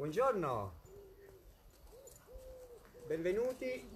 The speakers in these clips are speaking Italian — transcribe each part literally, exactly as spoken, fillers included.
Buongiorno, benvenuti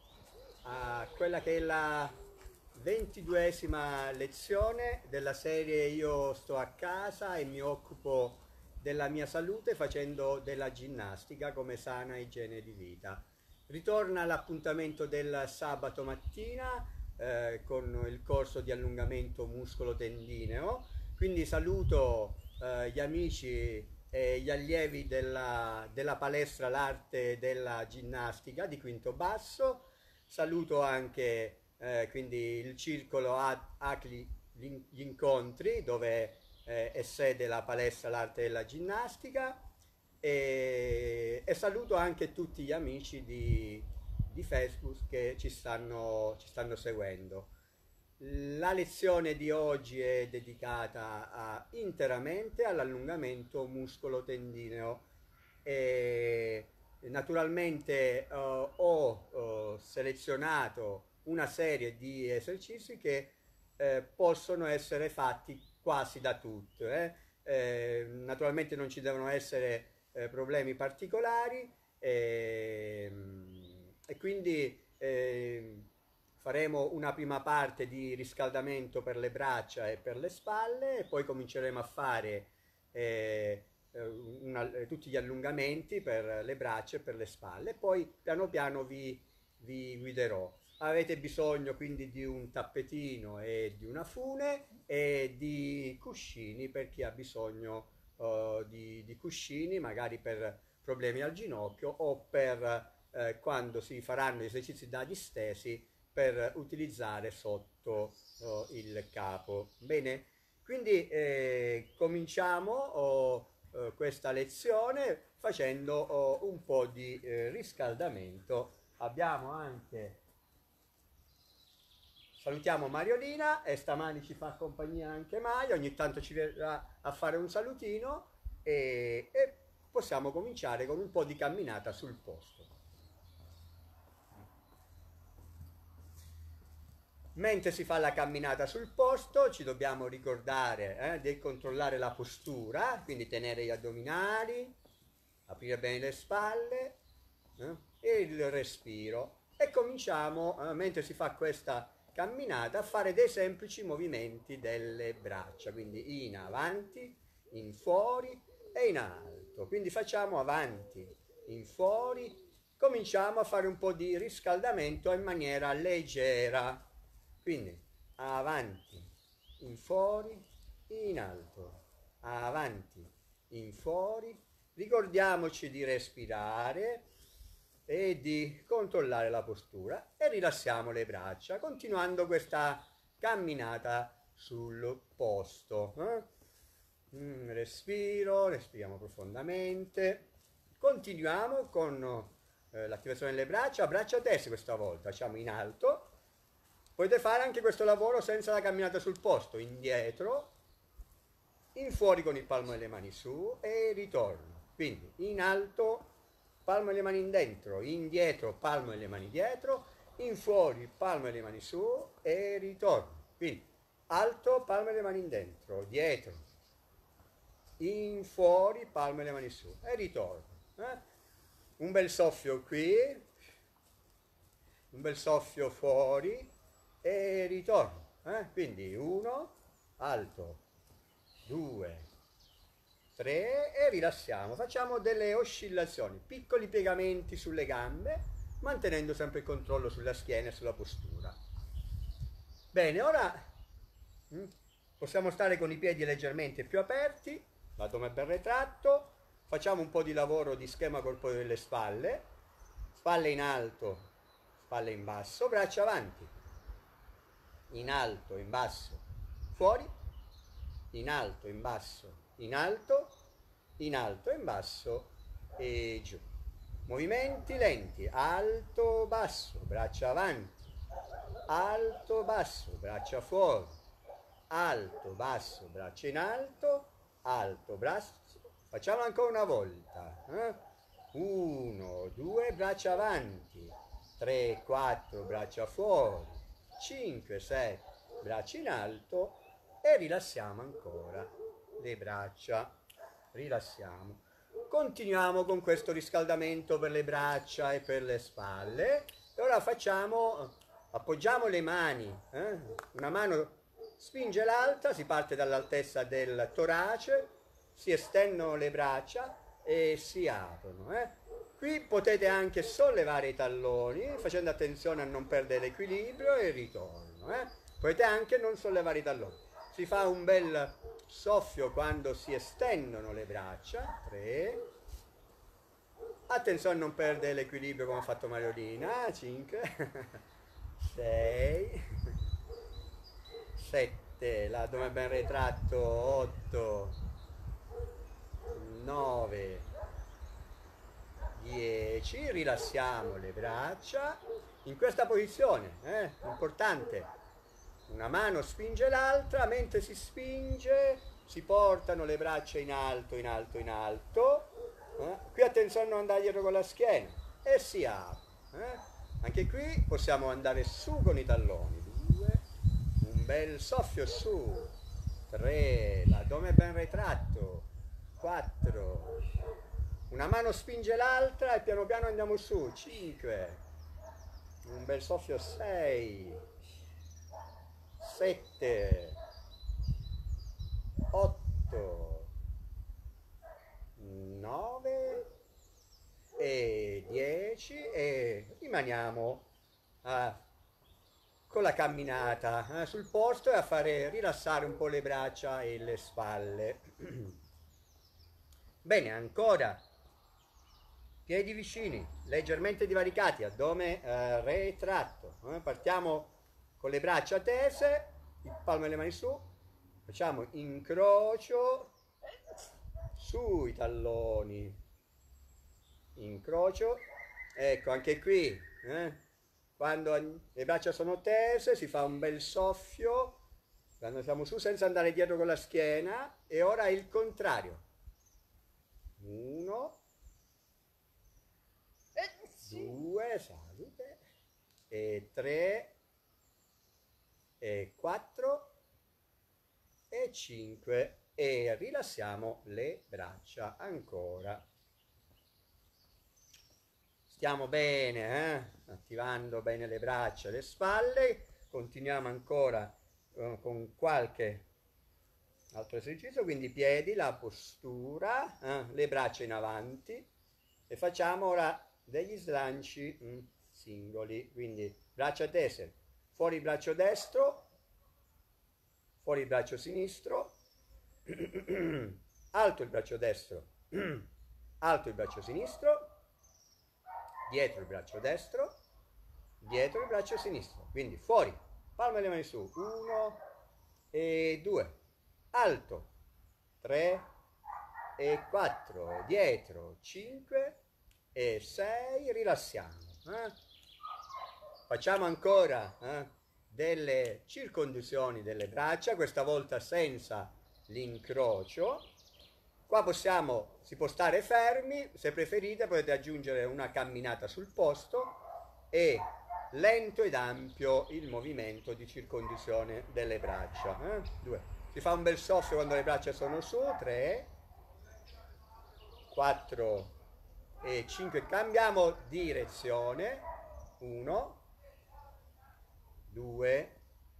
a quella che è la ventiduesima lezione della serie Io sto a casa e mi occupo della mia salute facendo della ginnastica come sana igiene di vita. Ritorna l'appuntamento del sabato mattina eh, con il corso di allungamento muscolo-tendineo, quindi saluto eh, gli amici e gli allievi della, della palestra L'Arte della Ginnastica di Quinto Basso. Saluto anche eh, quindi il circolo Acli gli Incontri, dove eh, è sede la palestra L'Arte della Ginnastica, e, e saluto anche tutti gli amici di, di Facebook che ci stanno, ci stanno seguendo. La lezione di oggi è dedicata a, interamente all'allungamento muscolo-tendineo e naturalmente uh, ho uh, selezionato una serie di esercizi che eh, possono essere fatti quasi da tutti. Eh. Eh, naturalmente non ci devono essere eh, problemi particolari e, e quindi eh, faremo una prima parte di riscaldamento per le braccia e per le spalle e poi cominceremo a fare eh, una, tutti gli allungamenti per le braccia e per le spalle. Poi piano piano vi, vi guiderò. Avete bisogno quindi di un tappetino e di una fune e di cuscini per chi ha bisogno uh, di, di cuscini, magari per problemi al ginocchio o per eh, quando si faranno esercizi da distesi per utilizzare sotto uh, il capo. Bene, quindi eh, cominciamo oh, uh, questa lezione facendo oh, un po' di eh, riscaldamento. Abbiamo anche, salutiamo Mariolina e stamani ci fa compagnia anche Maia, ogni tanto ci verrà a fare un salutino e, e possiamo cominciare con un po' di camminata sul posto. Mentre si fa la camminata sul posto ci dobbiamo ricordare eh, di controllare la postura, quindi tenere gli addominali, aprire bene le spalle eh, e il respiro. E cominciamo, eh, mentre si fa questa camminata, a fare dei semplici movimenti delle braccia, quindi in avanti, in fuori e in alto. Quindi facciamo avanti, in fuori, cominciamo a fare un po' di riscaldamento in maniera leggera. Quindi avanti, in fuori, in alto, avanti, in fuori. Ricordiamoci di respirare e di controllare la postura e rilassiamo le braccia, continuando questa camminata sul posto. Eh? Mm, respiro, respiriamo profondamente. Continuiamo con eh, l'attivazione delle braccia, braccia a destra questa volta, facciamo in alto. Potete fare anche questo lavoro senza la camminata sul posto, indietro, in fuori con il palmo delle mani su e ritorno. Quindi in alto, palmo delle mani in dentro, indietro, palmo delle mani dietro, in fuori, palmo delle mani su e ritorno. Quindi alto, palmo delle mani in dentro, dietro, in fuori, palmo delle mani su e ritorno. Eh? Un bel soffio qui, un bel soffio fuori e ritorno. Eh? Quindi uno, alto, due, tre e rilassiamo. Facciamo delle oscillazioni, piccoli piegamenti sulle gambe, mantenendo sempre il controllo sulla schiena e sulla postura. Bene, ora hm, possiamo stare con i piedi leggermente più aperti, l'addome ben retratto, facciamo un po' di lavoro di schema corporeo delle spalle, spalle in alto, spalle in basso, braccia avanti, in alto, in basso, fuori, in alto, in basso, in alto, in alto, in basso e giù. Movimenti lenti, alto, basso, braccia avanti, alto, basso, braccia fuori, alto, basso, braccia in alto, alto, braccio. Facciamo ancora una volta. Eh? Uno, due, braccia avanti, tre, quattro, braccia fuori, cinque, sei, braccia in alto e rilassiamo ancora le braccia, rilassiamo. continuiamo con questo riscaldamento per le braccia e per le spalle. E ora facciamo, appoggiamo le mani, eh? Una mano spinge l'altra, si parte dall'altezza del torace, si estendono le braccia e si aprono. Eh? Qui potete anche sollevare i talloni, facendo attenzione a non perdere l'equilibrio e il ritorno. Eh? Potete anche non sollevare i talloni. Si fa un bel soffio quando si estendono le braccia. tre. Attenzione a non perdere l'equilibrio come ha fatto Mariolina. cinque. sei. sette. L'addome ben retratto. otto. nove. dieci. Rilassiamo le braccia. In questa posizione, eh, importante. Una mano spinge l'altra, mentre si spinge si portano le braccia in alto, in alto, in alto. Eh? Qui attenzione a non andare dietro con la schiena e si apre. Eh? Anche qui possiamo andare su con i talloni. due, un bel soffio su. tre, l'addome ben retratto. quattro, una mano spinge l'altra e piano piano andiamo su. cinque, un bel soffio. sei, sette, otto, nove e dieci e rimaniamo a, con la camminata eh, sul posto e a fare rilassare un po' le braccia e le spalle. Bene, ancora piedi vicini, leggermente divaricati, addome eh, retratto. Eh, partiamo con le braccia tese, il palmo delle mani su, facciamo incrocio, sui talloni, incrocio, ecco anche qui, eh, quando le braccia sono tese si fa un bel soffio, quando siamo su senza andare dietro con la schiena, e ora il contrario, uno, due, salute, e tre, e quattro e cinque e rilassiamo le braccia ancora. Stiamo bene, eh? Attivando bene le braccia e le spalle. Continuiamo ancora eh, con qualche altro esercizio, quindi piedi, la postura, eh? Le braccia in avanti e facciamo ora degli slanci mm, singoli, quindi braccia tese. Fuori il braccio destro, fuori il braccio sinistro, alto il braccio destro, alto il braccio sinistro, dietro il braccio destro, dietro il braccio sinistro. Quindi fuori, palme delle mani su, uno e due, alto, tre e quattro, dietro, cinque e sei, rilassiamo. Eh? Facciamo ancora eh, delle circonduzioni delle braccia, questa volta senza l'incrocio. Qua possiamo, si può stare fermi, se preferite potete aggiungere una camminata sul posto e lento ed ampio il movimento di circonduzione delle braccia. Eh? Due. Si fa un bel soffio quando le braccia sono su, tre, quattro e cinque. Cambiamo direzione, uno, due,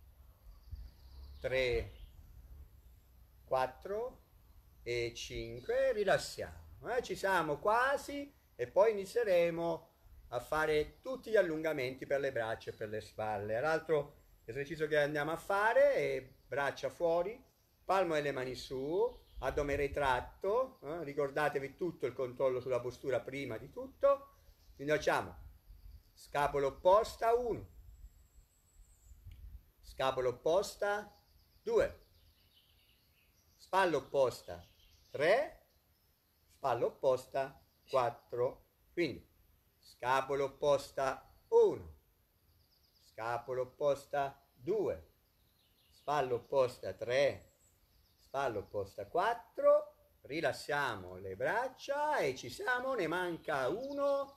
tre, quattro e cinque, rilassiamo, eh? Ci siamo quasi e poi inizieremo a fare tutti gli allungamenti per le braccia e per le spalle. L'altro esercizio che andiamo a fare è braccia fuori, palmo delle mani su, addome retratto, eh? Ricordatevi tutto il controllo sulla postura prima di tutto, quindi facciamo scapola opposta, uno, scapola opposta, due, spalla opposta, tre, spalla opposta, quattro, quindi scapola opposta, uno, scapola opposta, due, spalla opposta, tre, spalla opposta, quattro, rilassiamo le braccia e ci siamo, ne manca uno.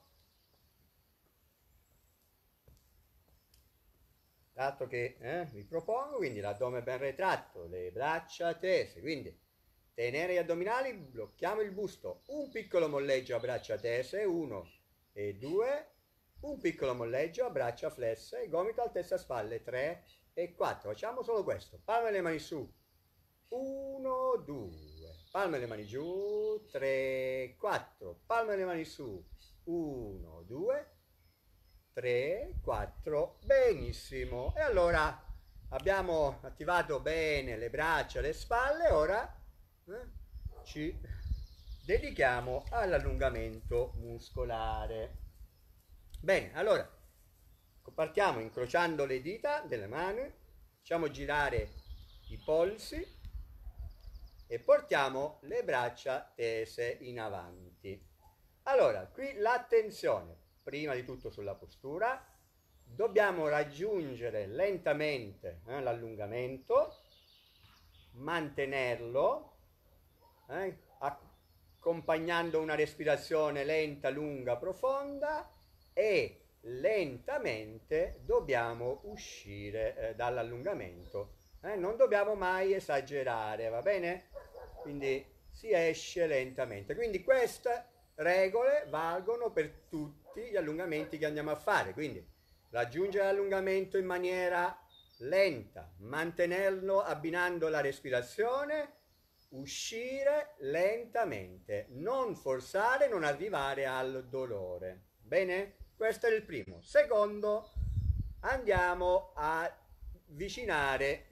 Dato che eh, vi propongo, quindi l'addome ben retratto, le braccia tese, quindi tenere gli addominali, blocchiamo il busto, un piccolo molleggio a braccia tese, uno e due, un piccolo molleggio a braccia flesse, gomito, altezza spalle, tre e quattro. Facciamo solo questo, palme le mani su, uno, due, palme le mani giù, tre, quattro, palme le mani su, uno, due, tre, quattro, benissimo. E allora abbiamo attivato bene le braccia, le spalle, ora eh, ci dedichiamo all'allungamento muscolare. Bene, allora partiamo incrociando le dita delle mani, facciamo girare i polsi e portiamo le braccia tese in avanti. Allora, qui l'attenzione, prima di tutto sulla postura, dobbiamo raggiungere lentamente eh, l'allungamento, mantenerlo, eh, accompagnando una respirazione lenta, lunga, profonda, e lentamente dobbiamo uscire eh, dall'allungamento. Eh, non dobbiamo mai esagerare, va bene? Quindi si esce lentamente. Quindi queste regole valgono per tutti gli allungamenti che andiamo a fare. Quindi raggiungere l'allungamento in maniera lenta, mantenerlo abbinando la respirazione, uscire lentamente, non forzare, non arrivare al dolore. Bene? Questo è il primo. Secondo, andiamo a avvicinare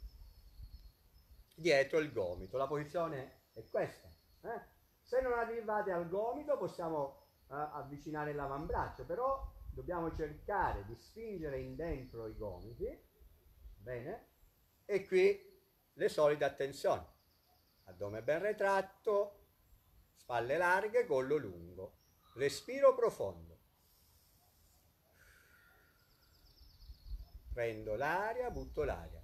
dietro il gomito. La posizione è questa. Eh? Se non arrivate al gomito possiamo eh, avvicinare l'avambraccio, però dobbiamo cercare di spingere in dentro i gomiti. Bene? E qui le solite attenzioni. Addome ben retratto, spalle larghe, collo lungo. Respiro profondo. Prendo l'aria, butto l'aria.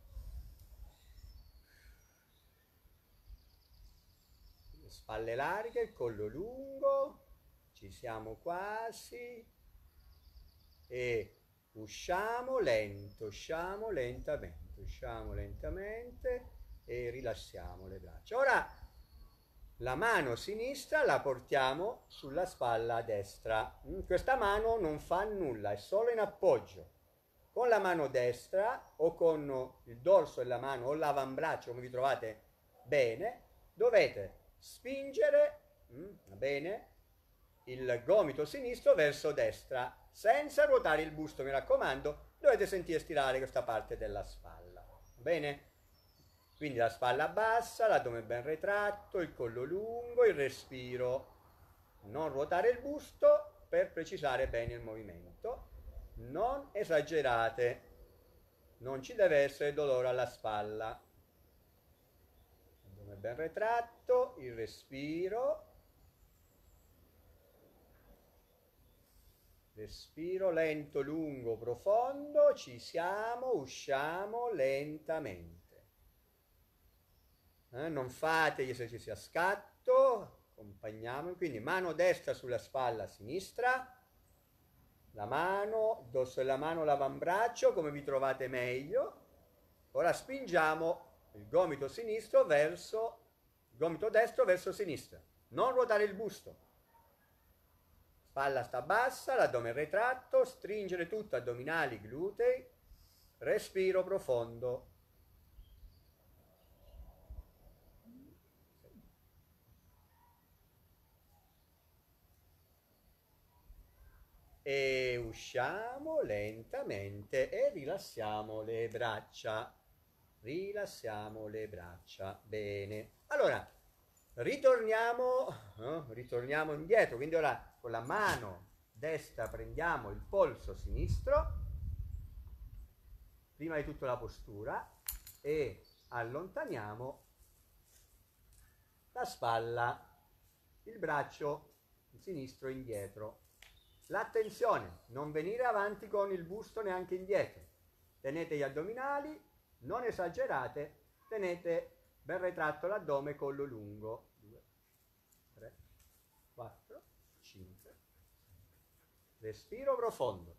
Spalle larghe, il collo lungo, ci siamo quasi. E usciamo lento, usciamo lentamente, usciamo lentamente e rilassiamo le braccia. Ora la mano sinistra la portiamo sulla spalla destra. Questa mano non fa nulla, è solo in appoggio. Con la mano destra o con il dorso della mano o l'avambraccio, come vi trovate bene, dovete spingere, va bene, il gomito sinistro verso destra, senza ruotare il busto, mi raccomando, dovete sentire stirare questa parte della spalla, va bene? Quindi la spalla bassa, l'addome ben retratto, il collo lungo, il respiro, non ruotare il busto per precisare bene il movimento, non esagerate, non ci deve essere dolore alla spalla. L'addome ben retratto, il respiro, respiro lento, lungo, profondo, ci siamo, usciamo lentamente. Eh, non fate gli esercizi a scatto, accompagniamo, quindi mano destra sulla spalla sinistra, la mano, dorso della mano, l'avambraccio, come vi trovate meglio. Ora spingiamo il gomito sinistro verso, il gomito destro verso sinistra, non ruotare il busto. Spalla sta bassa, l'addome retratto, stringere tutto, addominali, glutei, respiro profondo. E usciamo lentamente e rilassiamo le braccia. Rilassiamo le braccia. Bene. Allora, ritorniamo, eh, ritorniamo indietro. Quindi ora con la mano destra prendiamo il polso sinistro, prima di tutto la postura, e allontaniamo la spalla, il braccio sinistro indietro. L'attenzione, non venire avanti con il busto neanche indietro. Tenete gli addominali, non esagerate, tenete ben retratto l'addome, collo lungo. due, tre, quattro, cinque. Respiro profondo.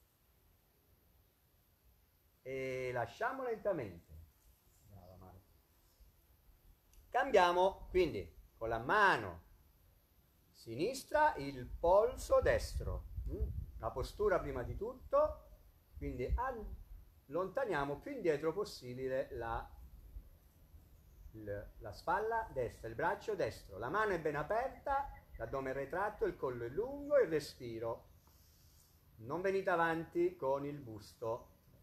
E lasciamo lentamente. Brava Marco. andiamo quindi con la mano sinistra il polso destro, la postura prima di tutto, quindi allontaniamo più indietro possibile la, il, la spalla destra, il braccio destro, la mano è ben aperta, l'addome è retratto, il collo è lungo, il respiro. Non venite avanti con il busto.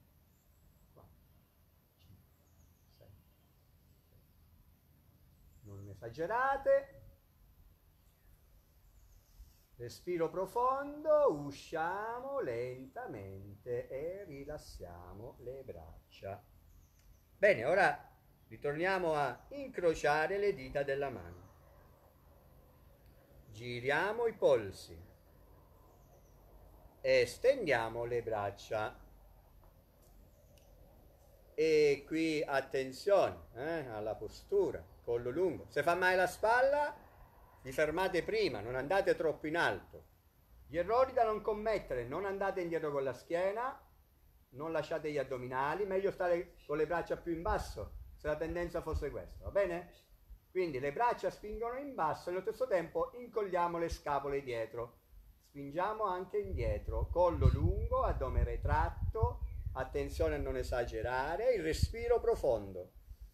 Non esagerate. Respiro profondo, usciamo lentamente e rilassiamo le braccia. Bene, ora ritorniamo a incrociare le dita della mano. Giriamo i polsi. Estendiamo le braccia. E qui attenzione eh, alla postura, collo lungo. Se fa male la spalla, vi fermate prima, non andate troppo in alto. Gli errori da non commettere: non andate indietro con la schiena, non lasciate gli addominali, meglio stare con le braccia più in basso, se la tendenza fosse questa, va bene? Quindi le braccia spingono in basso e allo stesso tempo incolliamo le scapole dietro. Spingiamo anche indietro, collo lungo, addome retratto, attenzione a non esagerare, il respiro profondo.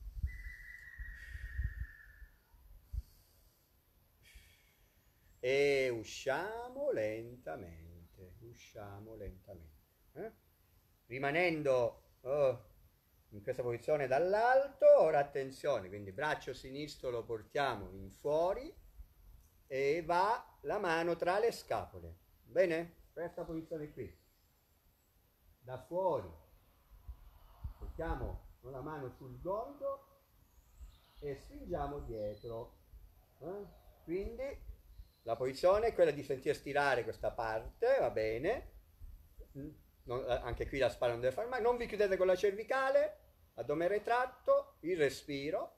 E usciamo lentamente, usciamo lentamente. Eh? Rimanendo oh, in questa posizione dall'alto, ora attenzione, quindi braccio sinistro lo portiamo in fuori e va la mano tra le scapole. Bene? Questa posizione qui. Da fuori portiamo la mano sul gomito e spingiamo dietro. Eh? Quindi la posizione è quella di sentire stirare questa parte, va bene? Non, anche qui la spalla non deve fare male. Non vi chiudete con la cervicale, addome retratto, il respiro.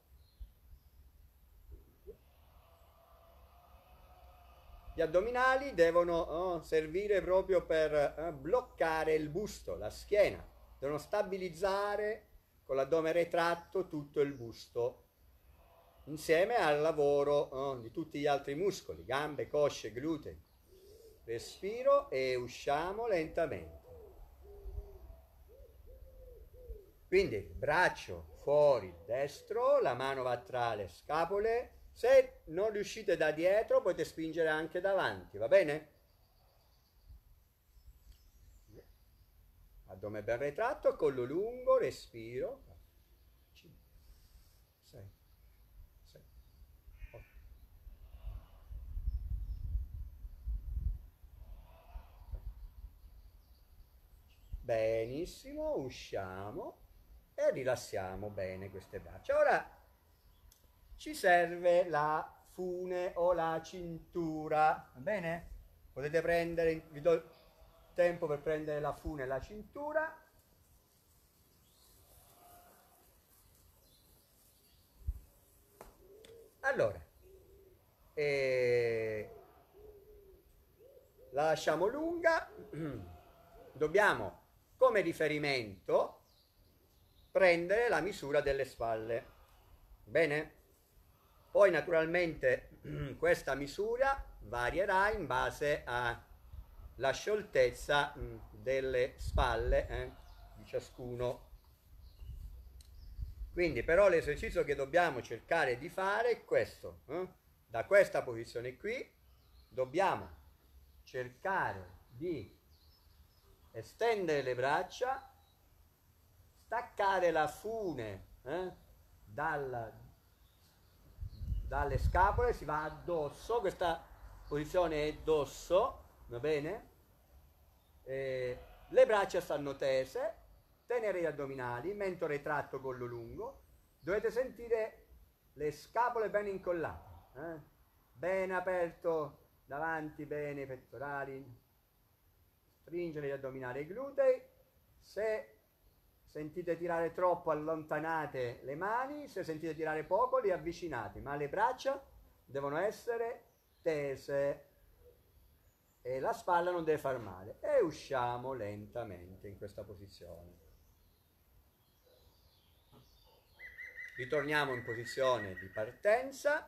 Gli addominali devono oh, servire proprio per eh, bloccare il busto, la schiena. Devono stabilizzare con l'addome retratto tutto il busto, insieme al lavoro oh, di tutti gli altri muscoli, gambe, cosce, glutei. Respiro e usciamo lentamente. Quindi braccio fuori destro, la mano va tra le scapole. Se non riuscite da dietro potete spingere anche davanti, va bene? Addome ben retratto, collo lungo, respiro. cinque, sei, sette, otto. Benissimo, usciamo e rilassiamo bene queste braccia. Ora ci serve la fune o la cintura, va bene? Potete prendere, vi do tempo per prendere la fune e la cintura. Allora, eh, la lasciamo lunga, dobbiamo come riferimento prendere la misura delle spalle, bene? Poi naturalmente questa misura varierà in base alla scioltezza delle spalle eh, di ciascuno. Quindi però l'esercizio che dobbiamo cercare di fare è questo. Eh? Da questa posizione qui dobbiamo cercare di estendere le braccia, staccare la fune eh, dal dalle scapole, si va addosso, questa posizione è dosso, va bene? Eh, le braccia stanno tese, tenere gli addominali, mento retratto, collo lungo, dovete sentire le scapole ben incollate, eh? Ben aperto davanti, bene i pettorali, stringere gli addominali e i glutei. Se sentite tirare troppo, allontanate le mani, se sentite tirare poco, li avvicinate, ma le braccia devono essere tese e la spalla non deve far male. E usciamo lentamente in questa posizione. Ritorniamo in posizione di partenza.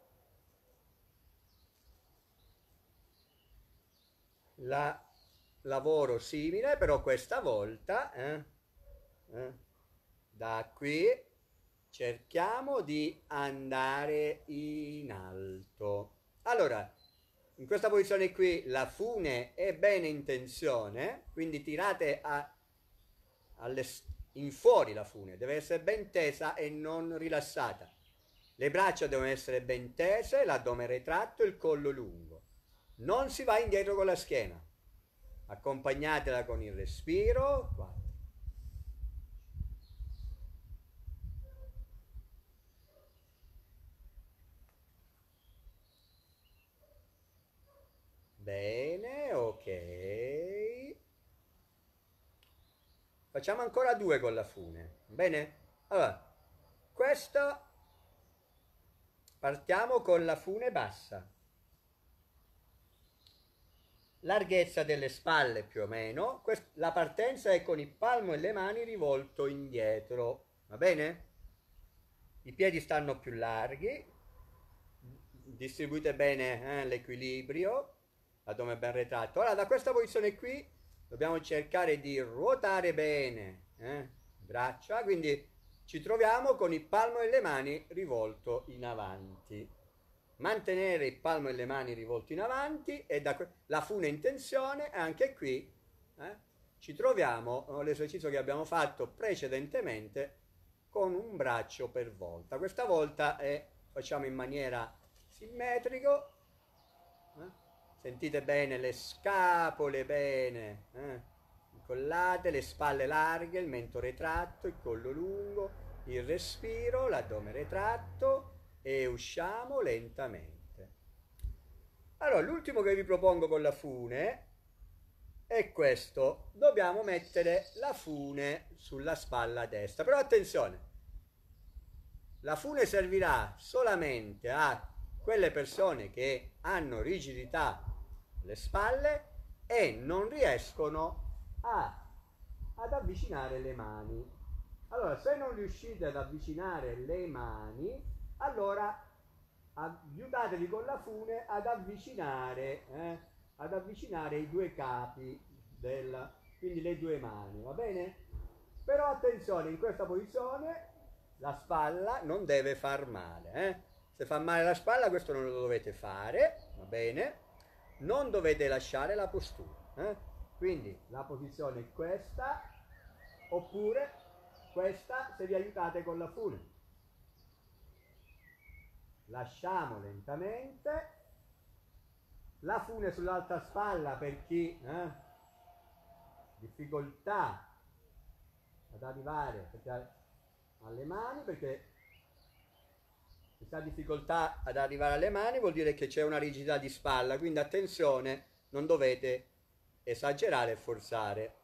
La lavoro simile, però questa volta eh, eh, da qui cerchiamo di andare in alto. Allora, in questa posizione qui la fune è bene in tensione, quindi tirate a, alle, in fuori la fune, deve essere ben tesa e non rilassata. Le braccia devono essere ben tese, l'addome retratto e il collo lungo. Non si va indietro con la schiena. Accompagnatela con il respiro. quattro. Bene, ok. Facciamo ancora due con la fune. Bene? Allora, questo partiamo con la fune bassa. Larghezza delle spalle più o meno. La partenza è con il palmo e le mani rivolto indietro. Va bene? I piedi stanno più larghi. Distribuite bene eh, l'equilibrio. L'addome ben retratto. Ora da questa posizione qui dobbiamo cercare di ruotare bene eh, braccia, quindi ci troviamo con il palmo e le mani rivolto in avanti. Mantenere il palmo e le mani rivolti in avanti e da la fune in tensione, e anche qui eh, ci troviamo l'esercizio che abbiamo fatto precedentemente con un braccio per volta. Questa volta eh, facciamo in maniera simmetrica. Eh? Sentite bene le scapole bene, eh? incollate, le spalle larghe, il mento retratto, il collo lungo, il respiro, l'addome retratto e usciamo lentamente. Allora, l'ultimo che vi propongo con la fune è questo. Dobbiamo mettere la fune sulla spalla destra. Però attenzione, la fune servirà solamente a quelle persone che hanno rigidità alle spalle e non riescono a, ad avvicinare le mani. Allora, se non riuscite ad avvicinare le mani, allora aiutatevi con la fune ad avvicinare, eh, ad avvicinare i due capi, del, quindi le due mani, va bene? Però attenzione, in questa posizione la spalla non deve far male, eh? Se fa male la spalla questo non lo dovete fare, va bene? Non dovete lasciare la postura, eh? Quindi la posizione è questa, oppure questa se vi aiutate con la fune. Lasciamo lentamente la fune sull'alta spalla per chi ha eh, difficoltà ad arrivare alle mani, perché se ha difficoltà ad arrivare alle mani vuol dire che c'è una rigidità di spalla, quindi attenzione, non dovete esagerare e forzare.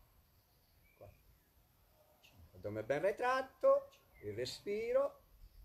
Addome ben retratto, il respiro.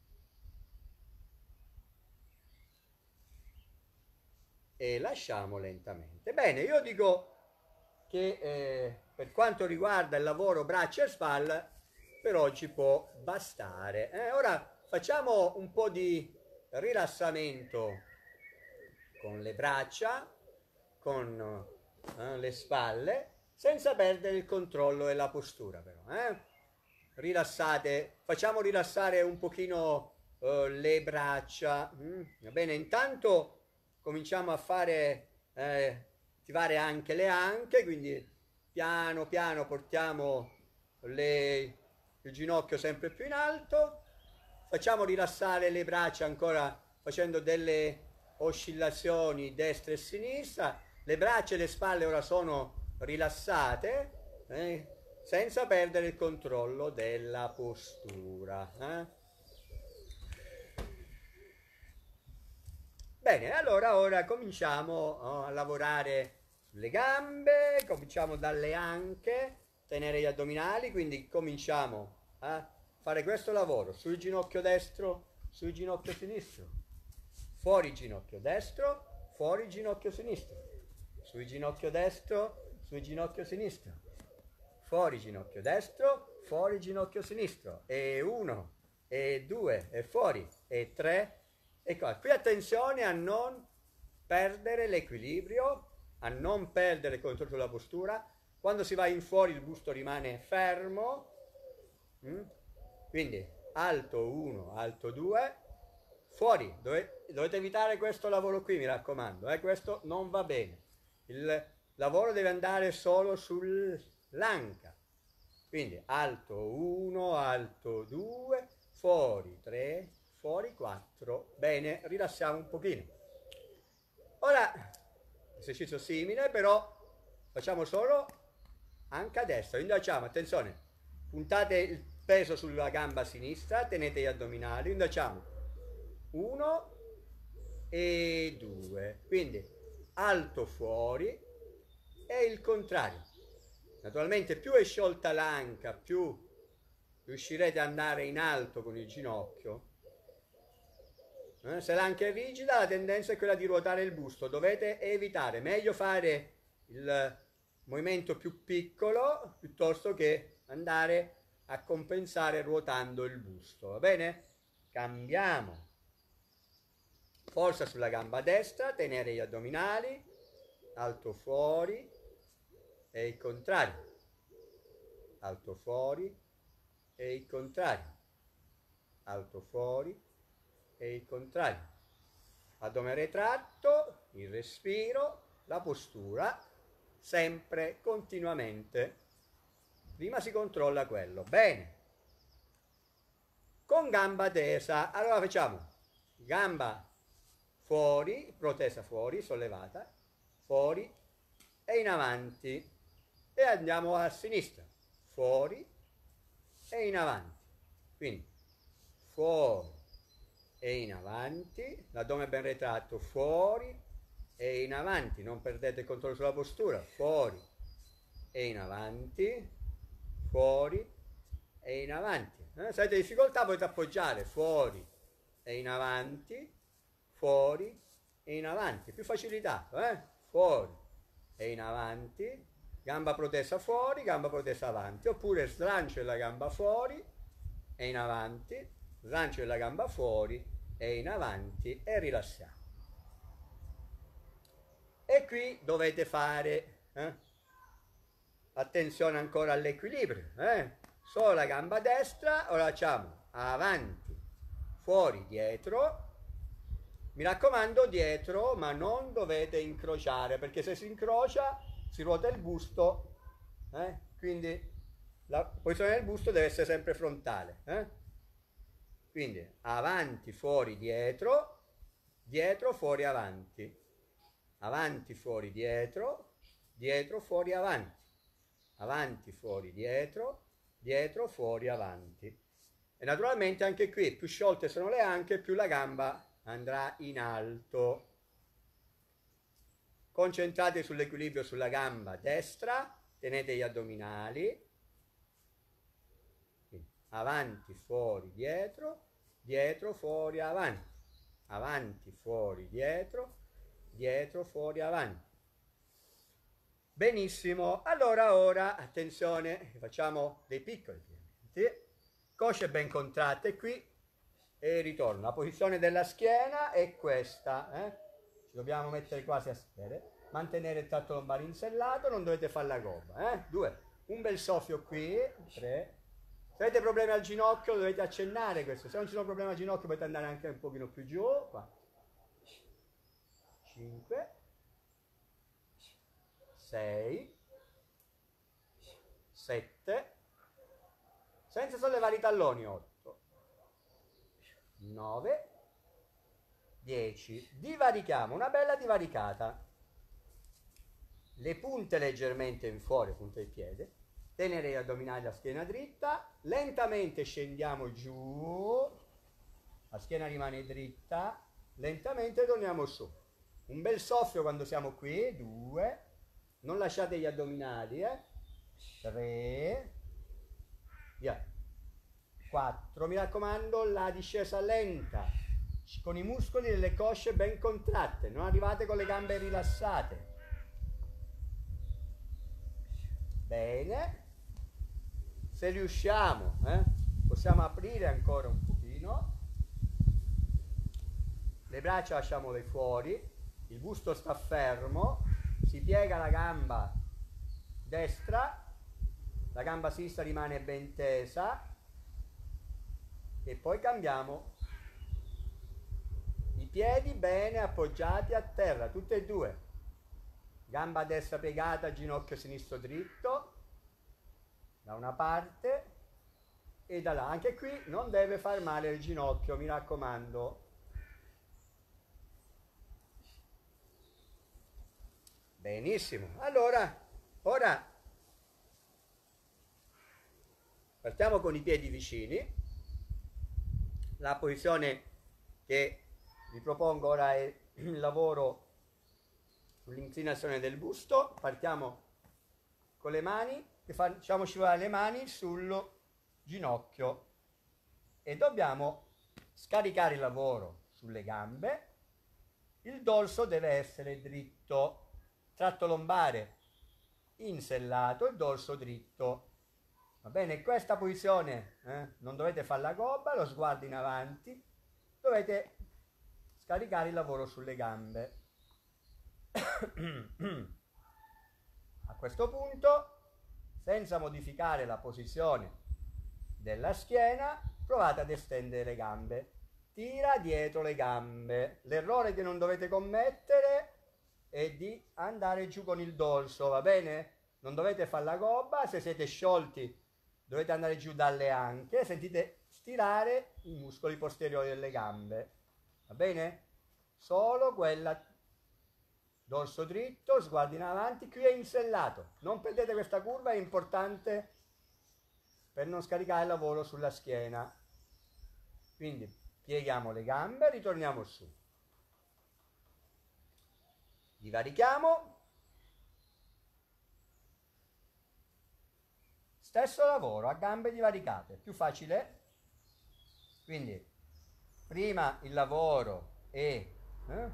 E lasciamo lentamente. Bene, io dico che eh, per quanto riguarda il lavoro braccia e spalla, per oggi può bastare. Eh, ora facciamo un po' di rilassamento con le braccia, con eh, le spalle, senza perdere il controllo e la postura però. Eh? Rilassate, facciamo rilassare un pochino eh, le braccia. Mm, va bene, intanto cominciamo a fare eh, attivare anche le anche, quindi piano piano portiamo le, il ginocchio sempre più in alto, facciamo rilassare le braccia ancora facendo delle oscillazioni destra e sinistra, le braccia e le spalle ora sono rilassate eh, senza perdere il controllo della postura. Eh? Bene, allora ora cominciamo oh, a lavorare sulle gambe, cominciamo dalle anche, tenere gli addominali, quindi cominciamo a fare questo lavoro sul ginocchio destro, sul ginocchio sinistro, fuori ginocchio destro, fuori ginocchio sinistro, sul ginocchio destro, sul ginocchio sinistro, fuori ginocchio destro, fuori ginocchio sinistro, e uno, e due, e fuori, e tre, e qua. Qui attenzione a non perdere l'equilibrio, a non perdere il controllo sulla postura. Quando si va in fuori il busto rimane fermo, mm? Quindi alto uno, alto due, fuori, dove, dovete evitare questo lavoro qui, mi raccomando, eh? Questo non va bene. Il lavoro deve andare solo sull'anca. Quindi alto uno, alto due, fuori tre, fuori quattro. Bene, rilassiamo un pochino. Ora, esercizio simile, però facciamo solo anca destra. Quindi facciamo, attenzione, puntate il peso sulla gamba sinistra, tenete gli addominali, quindi facciamo uno e due. Quindi alto fuori e il contrario. Naturalmente più è sciolta l'anca, più riuscirete ad andare in alto con il ginocchio. Eh, se l'anca è rigida, la tendenza è quella di ruotare il busto. Dovete evitare, meglio fare il movimento più piccolo piuttosto che andare a compensare ruotando il busto. Va bene? Cambiamo. Forza sulla gamba destra, tenere gli addominali, alto fuori e il contrario, alto fuori e il contrario, alto fuori e il contrario, addome retratto, il respiro, la postura, sempre, continuamente. Prima si controlla quello, bene. Con gamba tesa, allora facciamo gamba fuori, protesa fuori, sollevata, fuori e in avanti. E andiamo a sinistra, fuori e in avanti. Quindi fuori e in avanti, l'addome ben retratto, fuori e in avanti, non perdete il controllo sulla postura, fuori e in avanti, fuori e in avanti. Eh, se avete difficoltà potete appoggiare fuori e in avanti, fuori e in avanti, più facilità, eh? Fuori e in avanti, gamba protesa fuori, gamba protesa avanti, oppure slancio della gamba fuori e in avanti, slancio della gamba fuori e in avanti e rilassiamo. E qui dovete fare eh? attenzione ancora all'equilibrio, eh? Solo la gamba destra, ora facciamo avanti, fuori, dietro. Mi raccomando dietro, ma non dovete incrociare, perché se si incrocia si ruota il busto, eh? Quindi la posizione del busto deve essere sempre frontale. Eh? Quindi avanti, fuori, dietro, dietro, fuori, avanti, avanti, fuori, dietro, dietro, fuori, avanti, avanti, fuori, dietro, dietro, fuori, avanti. E naturalmente anche qui più sciolte sono le anche, più la gamba andrà in alto. Concentrate sull'equilibrio sulla gamba destra, tenete gli addominali, quindi avanti, fuori, dietro, dietro, fuori, avanti, avanti, fuori, dietro, dietro, fuori, avanti. Benissimo, allora ora attenzione, facciamo dei piccoli piramidi, cosce ben contratte qui e ritorno. La posizione della schiena è questa, eh? Ci dobbiamo mettere quasi a sedere, mantenere il tratto lombare insellato, non dovete fare la gobba, eh? Due, un bel soffio qui, tre. Se avete problemi al ginocchio dovete accennare questo, se non ci sono problemi al ginocchio potete andare anche un pochino più giù, quattro, cinque, sei, sette, senza sollevare i talloni, otto, nove, dieci. Divarichiamo, una bella divaricata. Le punte leggermente in fuori, punte del piede, tenere gli addominali, la schiena dritta, lentamente scendiamo giù, la schiena rimane dritta, lentamente torniamo su. Un bel soffio quando siamo qui, due, non lasciate gli addominali, eh, tre, via, quattro, mi raccomando la discesa lenta, con i muscoli delle cosce ben contratte, non arrivate con le gambe rilassate. Bene, se riusciamo, eh, possiamo aprire ancora un pochino. bacino, le braccia lasciamole fuori, il busto sta fermo, si piega la gamba destra, la gamba sinistra rimane ben tesa e poi cambiamo i piedi bene appoggiati a terra, tutte e due, gamba destra piegata, ginocchio sinistro dritto da una parte e da là. Anche qui non deve far male il ginocchio, mi raccomando. Benissimo, allora ora partiamo con i piedi vicini. La posizione che vi propongo ora è il lavoro sull'inclinazione del busto. Partiamo con le mani, che facciamo scivolare le mani sul ginocchio e dobbiamo scaricare il lavoro sulle gambe. Il dorso deve essere dritto, tratto lombare insellato, il dorso dritto. Va bene, in questa posizione eh, non dovete fare la gobba, lo sguardo in avanti, dovete scaricare il lavoro sulle gambe. A questo punto, senza modificare la posizione della schiena, provate ad estendere le gambe. Tira dietro le gambe. L'errore che non dovete commettere è di andare giù con il dorso, va bene? Non dovete fare la gobba, se siete sciolti dovete andare giù dalle anche, sentite stirare i muscoli posteriori delle gambe, va bene? Solo quella, dorso dritto, sguardo in avanti, qui è insellato, non perdete questa curva, è importante per non scaricare il lavoro sulla schiena. Quindi pieghiamo le gambe, ritorniamo su, divarichiamo. Stesso lavoro a gambe divaricate, più facile. Quindi prima il lavoro è eh,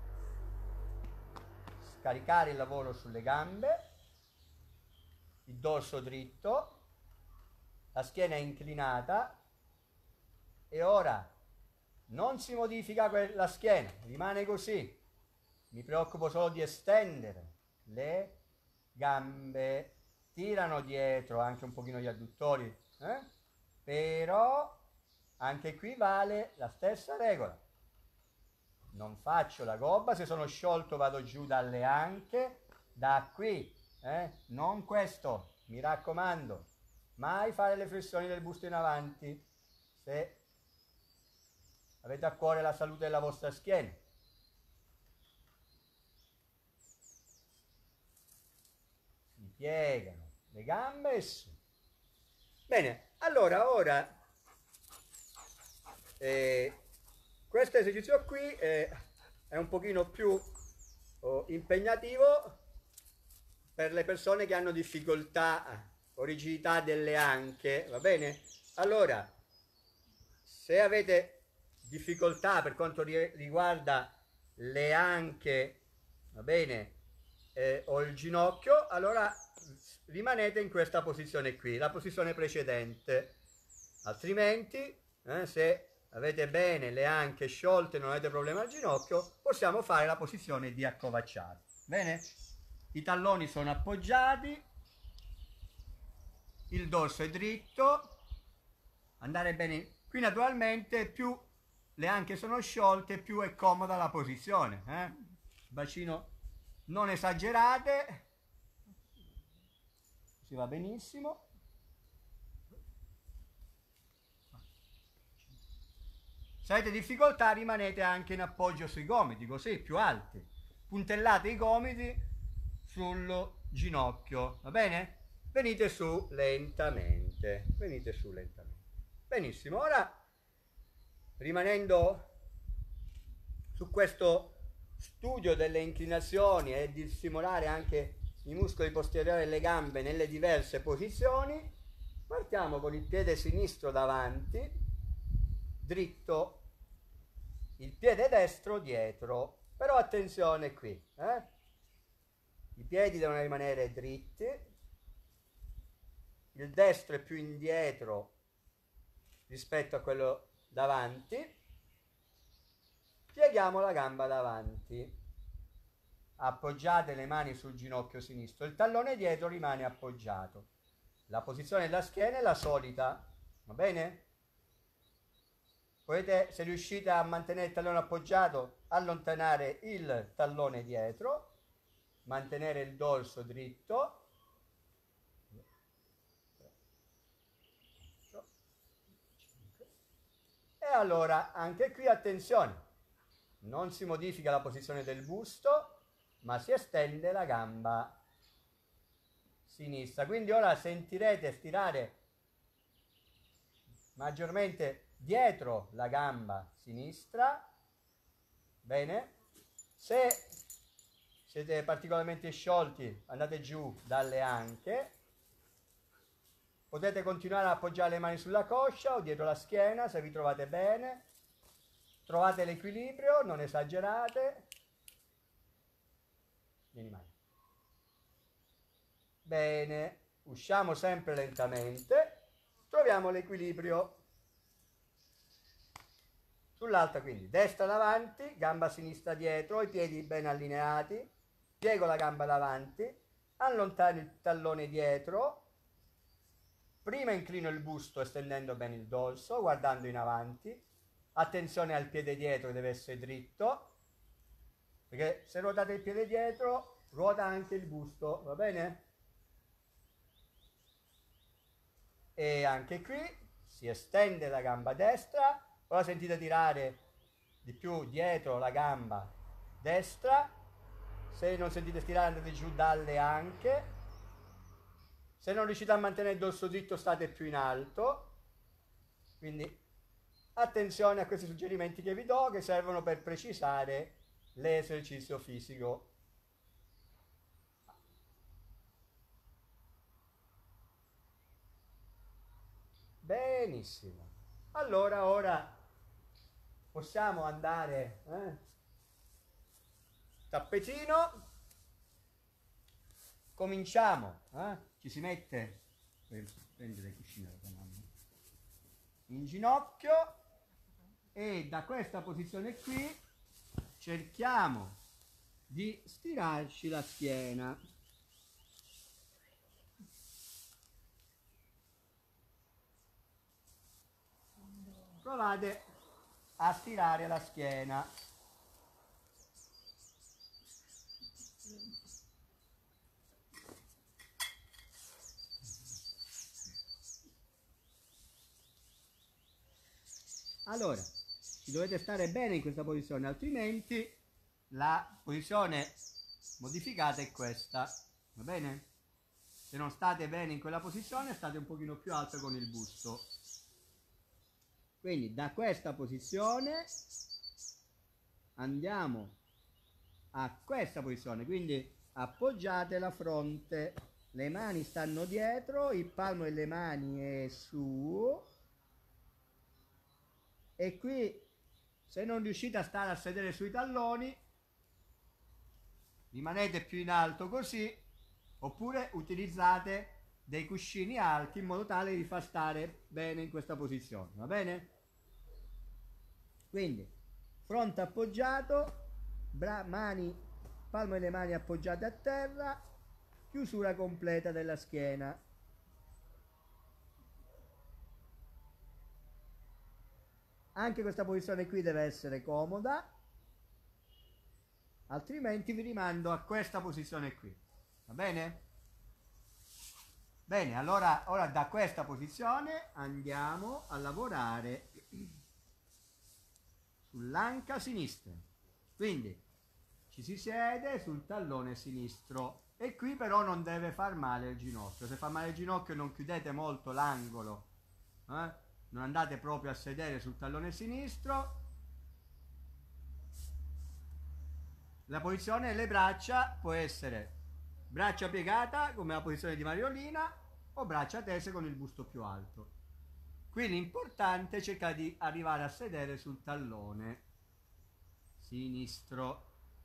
scaricare il lavoro sulle gambe, il dorso dritto, la schiena è inclinata e ora non si modifica la schiena, rimane così. Mi preoccupo solo di estendere le gambe. Tirano dietro anche un pochino gli adduttori, eh? Però anche qui vale la stessa regola. Non faccio la gobba, se sono sciolto vado giù dalle anche, da qui, eh? Non questo, mi raccomando, mai fare le flessioni del busto in avanti se avete a cuore la salute della vostra schiena. Si piegano le gambe e su. Bene, allora ora eh, questo esercizio qui eh, è un pochino più oh, impegnativo per le persone che hanno difficoltà o rigidità delle anche, va bene? Allora, se avete difficoltà per quanto riguarda le anche, va bene, eh, o il ginocchio, allora rimanete in questa posizione qui, la posizione precedente. Altrimenti, eh, se avete bene le anche sciolte e non avete problema al ginocchio, possiamo fare la posizione di accovacciato. Bene? I talloni sono appoggiati, il dorso è dritto, andare bene. Qui naturalmente più le anche sono sciolte, più è comoda la posizione. Eh? Bacino non esagerate, si va benissimo. Se avete difficoltà rimanete anche in appoggio sui gomiti, così più alti. Puntellate i gomiti sul ginocchio, va bene? Venite su lentamente, venite su lentamente. Benissimo, ora rimanendo su questo studio delle inclinazioni e di stimolare anche i muscoli posteriori delle gambe nelle diverse posizioni, partiamo con il piede sinistro davanti, dritto, il piede destro dietro, però attenzione qui, eh? I piedi devono rimanere dritti, il destro è più indietro rispetto a quello davanti, pieghiamo la gamba davanti, appoggiate le mani sul ginocchio sinistro, il tallone dietro rimane appoggiato, la posizione della schiena è la solita, va bene? Potete, se riuscite a mantenere il tallone appoggiato, allontanare il tallone dietro, mantenere il dorso dritto, e allora anche qui attenzione, non si modifica la posizione del busto, ma si estende la gamba sinistra. Quindi ora sentirete stirare maggiormente dietro la gamba sinistra. Bene? Se siete particolarmente sciolti, andate giù dalle anche. Potete continuare ad appoggiare le mani sulla coscia o dietro la schiena se vi trovate bene. Trovate l'equilibrio, non esagerate. Vieni mani. Bene, usciamo sempre lentamente. Troviamo l'equilibrio. Sull'altra quindi, destra davanti, gamba sinistra dietro, i piedi ben allineati. Piego la gamba davanti, allontano il tallone dietro. Prima inclino il busto estendendo bene il dorso, guardando in avanti. Attenzione al piede dietro, deve essere dritto, perché se ruotate il piede dietro, ruota anche il busto, va bene? E anche qui si estende la gamba destra, ora sentite tirare di più dietro la gamba destra, se non sentite stirare andate giù dalle anche, se non riuscite a mantenere il dorso dritto state più in alto, quindi attenzione a questi suggerimenti che vi do, che servono per precisare l'esercizio fisico. Benissimo. Allora, ora possiamo andare, eh? Tappetino. Cominciamo, eh? Ci si mette per prendere il cuscino in ginocchio. E da questa posizione qui cerchiamo di stirarci la schiena. Provate a stirare la schiena. Allora, ci dovete stare bene in questa posizione, altrimenti la posizione modificata è questa, va bene? Se non state bene in quella posizione, state un pochino più alto con il busto. Quindi da questa posizione andiamo a questa posizione, quindi appoggiate la fronte, le mani stanno dietro, il palmo delle mani è su. E qui, se non riuscite a stare a sedere sui talloni, rimanete più in alto così, oppure utilizzate dei cuscini alti in modo tale di far stare bene in questa posizione, va bene? Quindi, fronte appoggiato, mani, palmo delle mani appoggiate a terra, chiusura completa della schiena. Anche questa posizione qui deve essere comoda, altrimenti vi rimando a questa posizione qui, va bene? Bene, allora ora da questa posizione andiamo a lavorare sull'anca sinistra, quindi ci si siede sul tallone sinistro e qui però non deve far male il ginocchio. Se fa male il ginocchio non chiudete molto l'angolo, eh? Non andate proprio a sedere sul tallone sinistro. La posizione delle braccia può essere braccia piegata come la posizione di Mariolina o braccia tese con il busto più alto. Qui l'importante è cercare di arrivare a sedere sul tallone sinistro.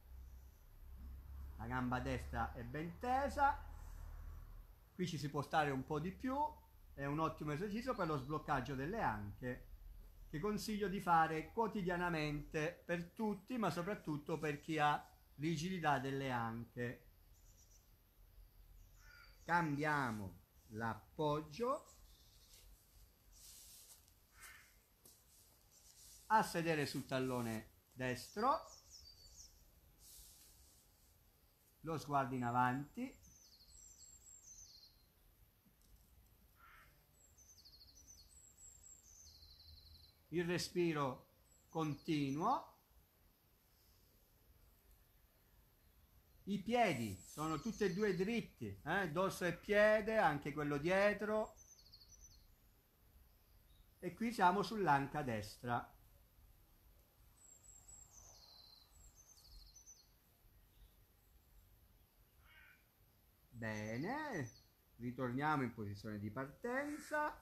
La gamba destra è ben tesa, qui ci si può stare un po' di più. È un ottimo esercizio per lo sbloccaggio delle anche, che consiglio di fare quotidianamente per tutti, ma soprattutto per chi ha rigidità delle anche. Cambiamo l'appoggio a sedere sul tallone destro, lo sguardo in avanti, il respiro continuo, i piedi sono tutti e due dritti, eh? Dorso e piede, anche quello dietro, e qui siamo sull'anca destra. Bene, ritorniamo in posizione di partenza.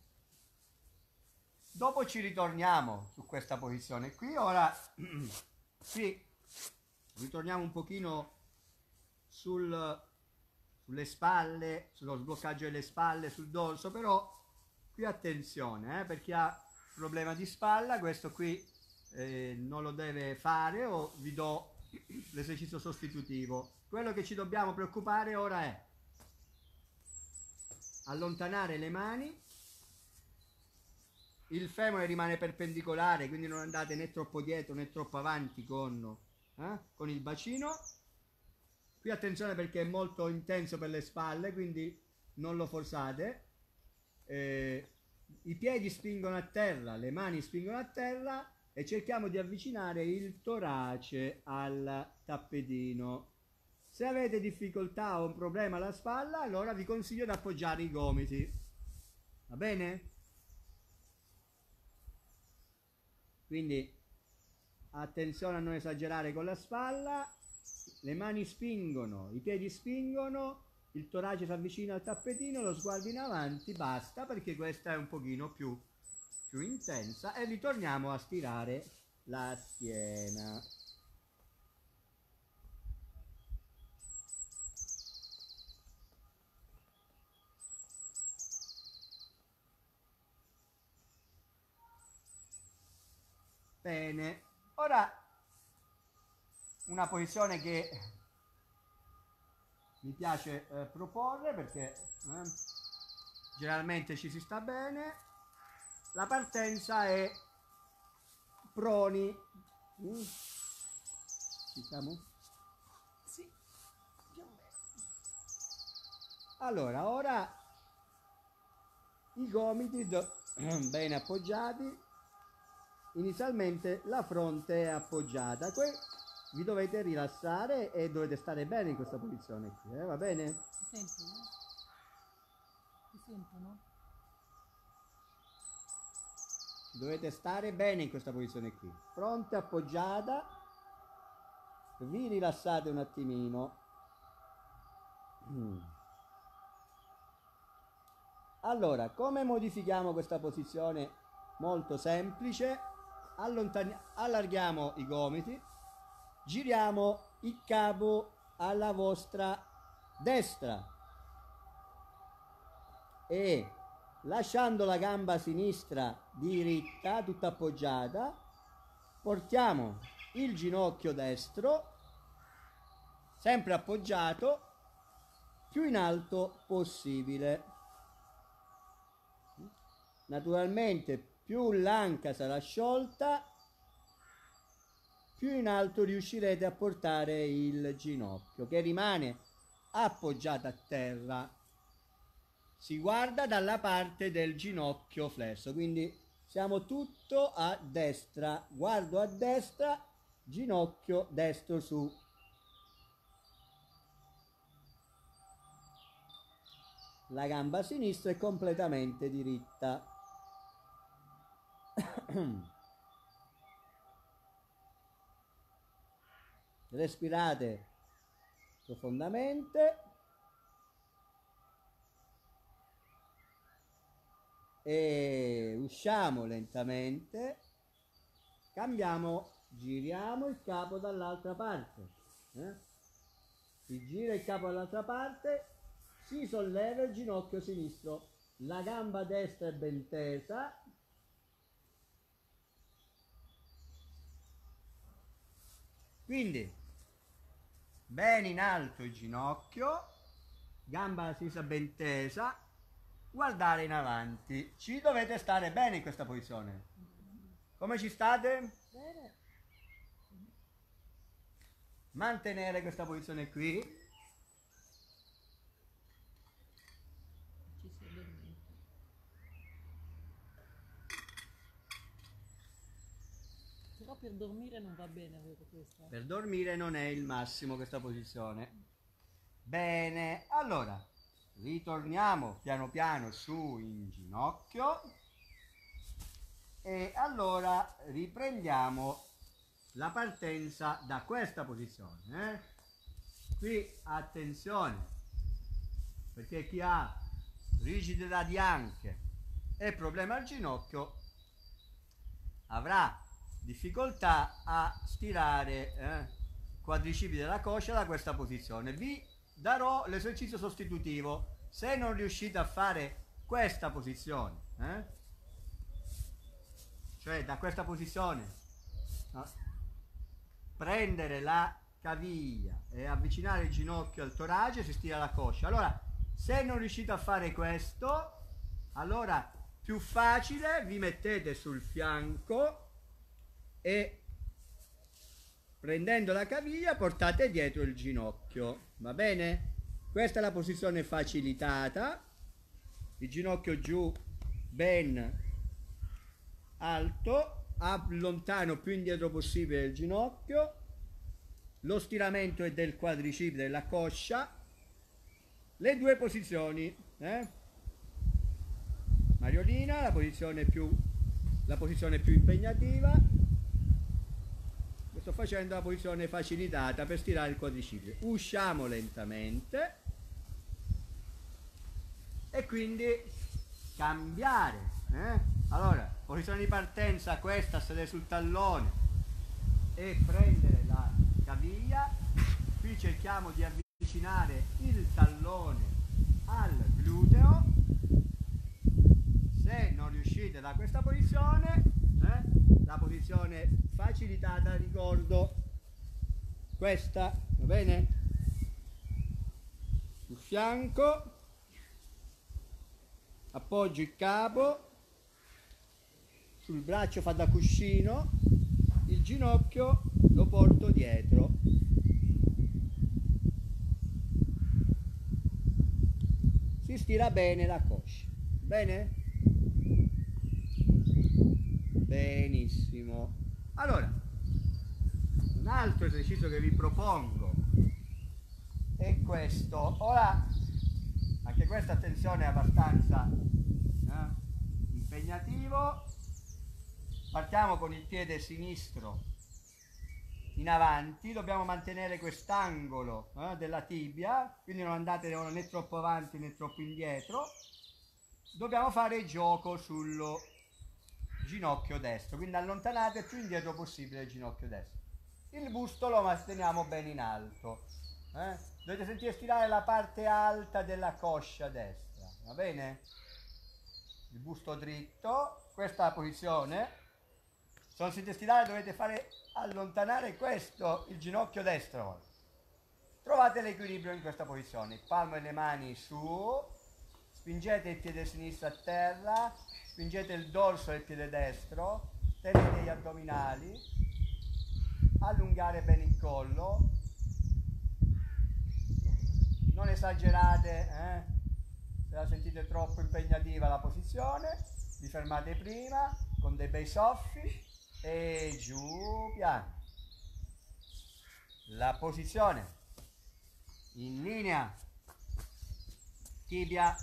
Dopo ci ritorniamo su questa posizione qui. Ora qui ritorniamo un pochino sul, sulle spalle, sullo sbloccaggio delle spalle, sul dorso, però qui attenzione, eh, per chi ha problema di spalla, questo qui eh, non lo deve fare, o vi do l'esercizio sostitutivo. Quello che ci dobbiamo preoccupare ora è allontanare le mani, il femore rimane perpendicolare, quindi non andate né troppo dietro né troppo avanti con, eh, con il bacino. Qui attenzione perché è molto intenso per le spalle, quindi non lo forzate. Eh, i piedi spingono a terra, le mani spingono a terra e cerchiamo di avvicinare il torace al tappetino. Se avete difficoltà o un problema alla spalla, allora vi consiglio di appoggiare i gomiti. Va bene? Quindi attenzione a non esagerare con la spalla, le mani spingono, i piedi spingono, il torace si avvicina al tappetino, lo sguardo in avanti, basta, perché questa è un pochino più, più intensa, e ritorniamo a stirare la schiena. Bene, ora una posizione che mi piace eh, proporre perché eh, generalmente ci si sta bene. La partenza è proni. Mm. Ci siamo? Sì. Allora, ora i gomiti bene appoggiati. Inizialmente la fronte è appoggiata, qui vi dovete rilassare e dovete stare bene in questa posizione qui, eh? Va bene? Si sentono? Si sentono? Dovete stare bene in questa posizione qui, fronte appoggiata, vi rilassate un attimino. Allora, come modifichiamo questa posizione? Molto semplice. Allarghiamo i gomiti, giriamo il capo alla vostra destra e lasciando la gamba sinistra diritta, tutta appoggiata, portiamo il ginocchio destro sempre appoggiato più in alto possibile. Naturalmente più l'anca sarà sciolta, più in alto riuscirete a portare il ginocchio, che rimane appoggiato a terra. Si guarda dalla parte del ginocchio flesso, quindi siamo tutto a destra, guardo a destra, ginocchio destro su. La gamba sinistra è completamente diritta. Respirate profondamente e usciamo lentamente, cambiamo, giriamo il capo dall'altra parte, eh? Si gira il capo dall'altra parte, si solleva il ginocchio sinistro, la gamba destra è ben tesa, Quindi bene in alto il ginocchio, gamba alla sinistra ben tesa, guardare in avanti. Ci dovete stare bene in questa posizione. Come ci state? Bene. Mantenere questa posizione qui. Ci si addormenta. Però per dormire non va bene avere questa. Per dormire non è il massimo questa posizione. Bene, allora ritorniamo piano piano su in ginocchio e allora riprendiamo la partenza da questa posizione. Eh? Qui attenzione, perché chi ha rigidità di anche e problema al ginocchio avrà difficoltà a stirare eh, quadricipiti della coscia da questa posizione. Vi darò l'esercizio sostitutivo se non riuscite a fare questa posizione, eh? Cioè da questa posizione, no? Prendere la caviglia e avvicinare il ginocchio al torace, si stira la coscia. Allora, se non riuscite a fare questo, allora più facile, vi mettete sul fianco e prendendo la caviglia portate dietro il ginocchio, va bene? Questa è la posizione facilitata, il ginocchio giù ben alto, allontano più indietro possibile il ginocchio, lo stiramento è del quadricipite della coscia, le due posizioni, eh? Mariolina, la posizione più, la posizione più impegnativa. Sto facendo la posizione facilitata per stirare il quadricipite. Usciamo lentamente e quindi cambiare. Eh? Allora, posizione di partenza questa, sedere sul tallone e prendere la caviglia. Qui cerchiamo di avvicinare il tallone al gluteo. Se non riuscite da questa posizione, eh, la posizione facilitata, ricordo questa, va bene? Sul fianco, appoggio il capo, sul braccio fa da cuscino, il ginocchio lo porto dietro. Si stira bene la coscia, bene? Benissimo. Allora, un altro esercizio che vi propongo è questo. Ora, anche questa attenzione è abbastanza eh, impegnativo. Partiamo con il piede sinistro in avanti, dobbiamo mantenere quest'angolo eh, della tibia, quindi non andate né troppo avanti né troppo indietro. Dobbiamo fare il gioco sullo ginocchio destro, quindi allontanate più indietro possibile il ginocchio destro. Il busto lo manteniamo bene in alto, eh? Dovete sentire stirare la parte alta della coscia destra, va bene? Il busto dritto, questa è la posizione. Se non sentite stirare dovete fare allontanare questo, il ginocchio destro. Trovate l'equilibrio in questa posizione, palmo delle mani su, spingete il piede sinistro a terra, spingete il dorso del piede destro, tenete gli addominali, allungare bene il collo, non esagerate, eh? Se la sentite troppo impegnativa la posizione, vi fermate prima con dei bei soffi e giù piano. La posizione in linea, tibia,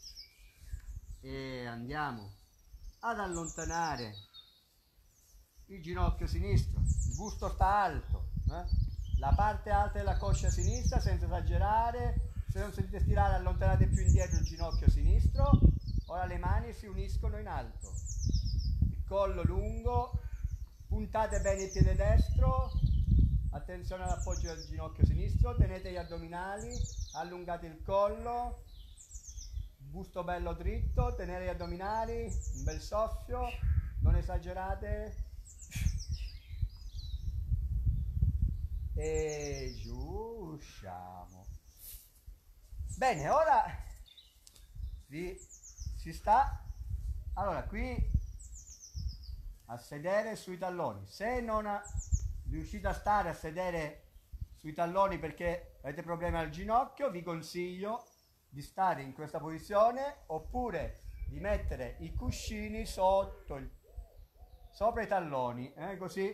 e andiamo ad allontanare il ginocchio sinistro, il busto sta alto, eh? La parte alta della coscia sinistra senza esagerare. Se non sentite stirare allontanate più indietro il ginocchio sinistro. Ora le mani si uniscono in alto, il collo lungo, puntate bene il piede destro, attenzione all'appoggio del ginocchio sinistro, tenete gli addominali, allungate il collo, busto bello dritto, tenere gli addominali, un bel soffio, non esagerate. e giù, usciamo. Bene, ora vi, si sta, allora qui a sedere sui talloni. Se non a, riuscite a stare a sedere sui talloni perché avete problemi al ginocchio, vi consiglio di stare in questa posizione oppure di mettere i cuscini sotto il, sopra i talloni, eh, così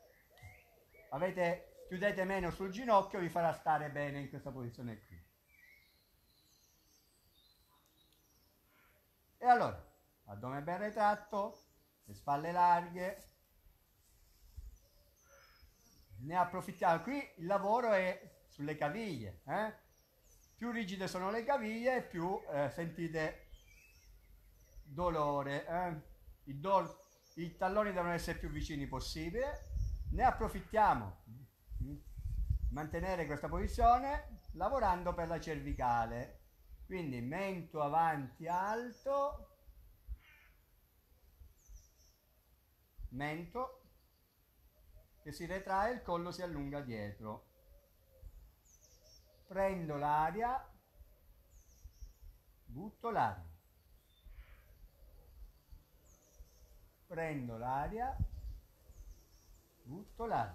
avete, chiudete meno sul ginocchio, vi farà stare bene in questa posizione qui. E allora, addome ben retratto, le spalle larghe, ne approfittiamo. Qui il lavoro è sulle caviglie, eh? Più rigide sono le caviglie, più eh, sentite dolore, eh? I, do i talloni devono essere più vicini possibile. Ne approfittiamo, mantenere questa posizione lavorando per la cervicale, quindi mento avanti alto, mento che si retrae, il collo si allunga dietro, prendo l'aria, butto l'aria, prendo l'aria, butto l'aria,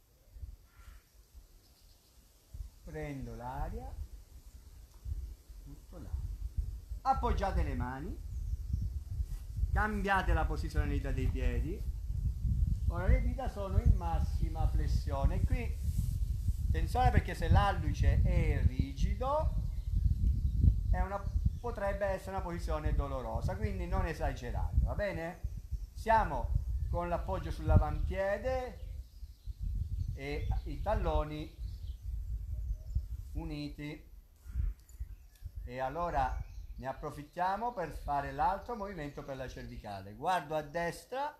prendo l'aria, butto l'aria. Appoggiate le mani, cambiate la posizionalità dei piedi. Ora le dita sono in massima flessione. Qui attenzione, perché se l'alluce è rigido è una, potrebbe essere una posizione dolorosa, quindi non esagerate, va bene? Siamo con l'appoggio sull'avampiede e i talloni uniti, e allora ne approfittiamo per fare l'altro movimento per la cervicale. Guardo a destra,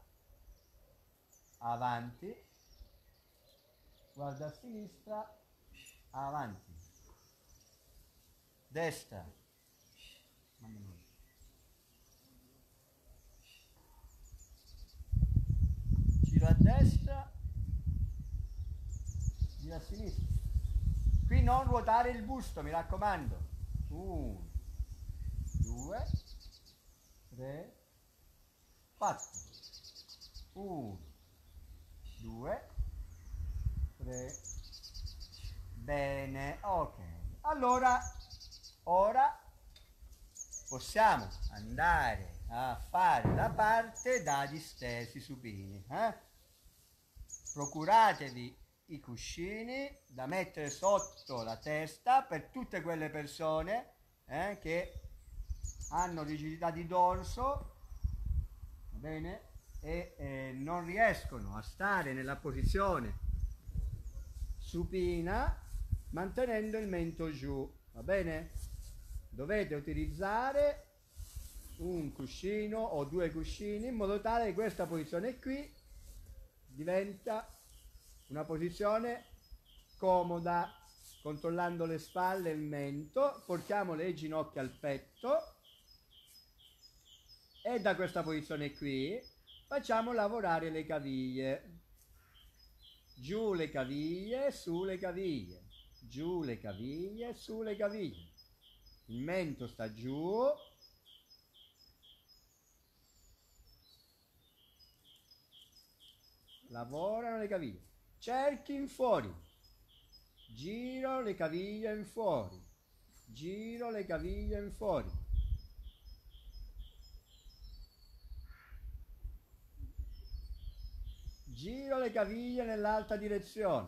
avanti, guardo a sinistra, avanti, destra, giro a destra, giro a sinistra. Qui non ruotare il busto, mi raccomando. Uno, due, tre, quattro. Uno, due, tre. Bene, ok. Allora, ora possiamo andare a fare la parte da distesi supini. Eh? Procuratevi i cuscini da mettere sotto la testa per tutte quelle persone eh, che hanno rigidità di dorso, va bene? E eh, non riescono a stare nella posizione supina mantenendo il mento giù, va bene? Dovete utilizzare un cuscino o due cuscini in modo tale che questa posizione qui diventa una posizione comoda, controllando le spalle e il mento. Portiamo le ginocchia al petto e da questa posizione qui facciamo lavorare le caviglie. Giù le caviglie, su le caviglie, giù le caviglie, su le caviglie. Il mento sta giù, lavorano le caviglie. Cerchi in fuori, giro le caviglie in fuori, giro le caviglie in fuori. Giro le caviglie nell'altra direzione.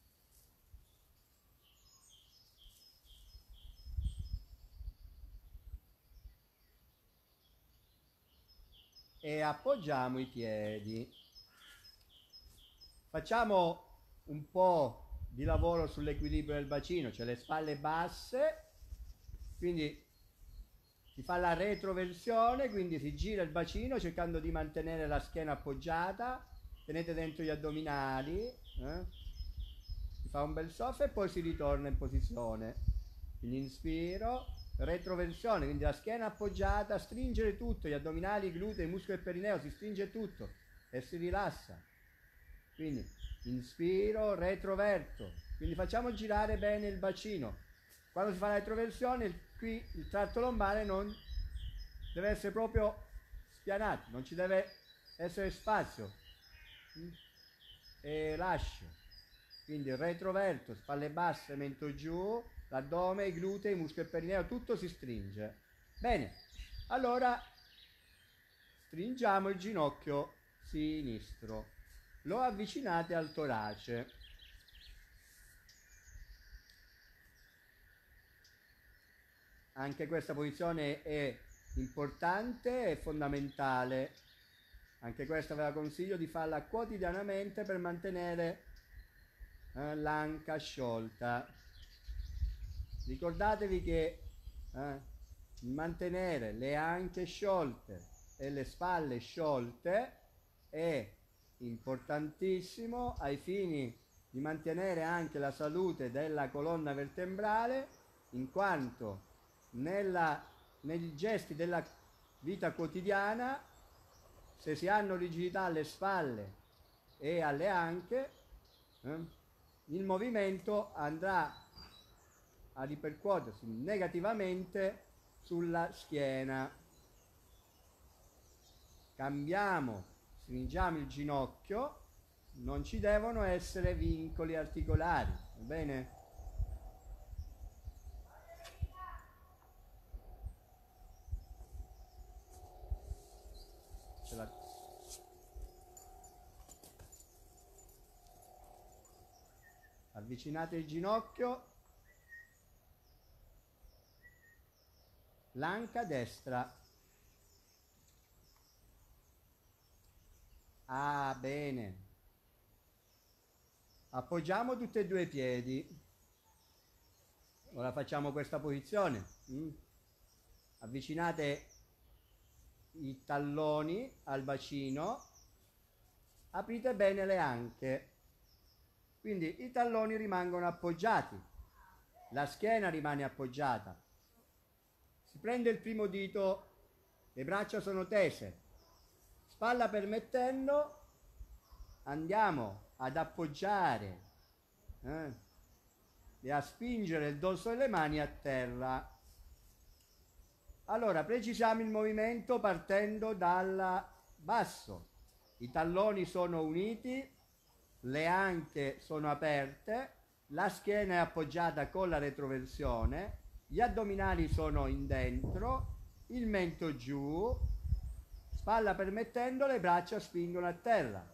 E appoggiamo i piedi. Facciamo un po' di lavoro sull'equilibrio del bacino, cioè le spalle basse, quindi si fa la retroversione, quindi si gira il bacino cercando di mantenere la schiena appoggiata, tenete dentro gli addominali, eh? Si fa un bel soffio e poi si ritorna in posizione. Quindi inspiro, retroversione, quindi la schiena appoggiata, stringere tutto, gli addominali, i glutei, il muscolo del perineo, si stringe tutto e si rilassa. Quindi inspiro, retroverto, quindi facciamo girare bene il bacino. Quando si fa la retroversione, qui il tratto lombare non deve essere proprio spianato, non ci deve essere spazio, e lascio, quindi retroverto, spalle basse, mento giù, l'addome, i glutei, i muscoli del perineo, tutto si stringe. Bene, allora stringiamo il ginocchio sinistro, lo avvicinate al torace, anche questa posizione è importante e fondamentale, anche questa ve la consiglio di farla quotidianamente per mantenere eh, l'anca sciolta. Ricordatevi che eh, mantenere le anche sciolte e le spalle sciolte è importantissimo ai fini di mantenere anche la salute della colonna vertebrale, in quanto nella, nei gesti della vita quotidiana, se si hanno rigidità alle spalle e alle anche, eh, il movimento andrà a ripercuotersi negativamente sulla schiena. Cambiamo, stringiamo il ginocchio, non ci devono essere vincoli articolari, va bene? Ce la... Avvicinate il ginocchio, l'anca destra. Ah, bene. Appoggiamo tutti e due i piedi. Ora facciamo questa posizione. Mm. Avvicinate i talloni al bacino, aprite bene le anche. Quindi i talloni rimangono appoggiati, la schiena rimane appoggiata. Si prende il primo dito, le braccia sono tese. Spalla permettendo, andiamo ad appoggiare eh, e a spingere il dorso delle mani a terra. Allora, precisiamo il movimento partendo dal basso. I talloni sono uniti, le anche sono aperte, la schiena è appoggiata con la retroversione, gli addominali sono in dentro, il mento giù, spalla permettendo, le braccia spingono a terra.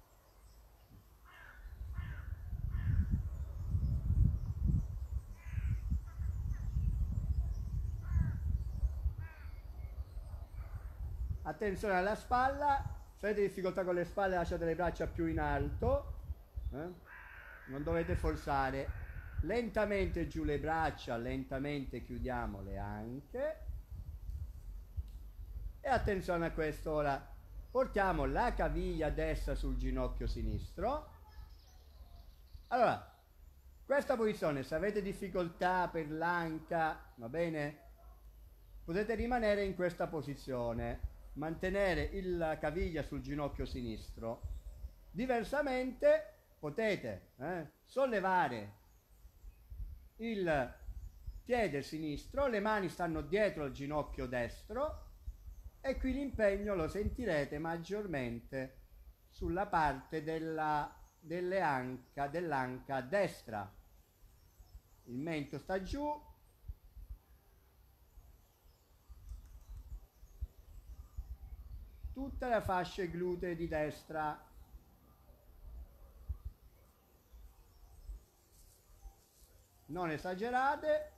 Attenzione alla spalla, se avete difficoltà con le spalle lasciate le braccia più in alto, eh? Non dovete forzare. Lentamente giù le braccia, lentamente chiudiamo le anche. E attenzione a questo, ora portiamo la caviglia destra sul ginocchio sinistro. Allora, questa posizione, se avete difficoltà per l'anca, va bene, potete rimanere in questa posizione, mantenere il, la caviglia sul ginocchio sinistro. Diversamente potete eh, sollevare il piede sinistro, le mani stanno dietro al ginocchio destro e qui l'impegno lo sentirete maggiormente sulla parte della, delle anca, dell'anca destra. Il mento sta giù, tutte le fasce glutee di destra. Non esagerate.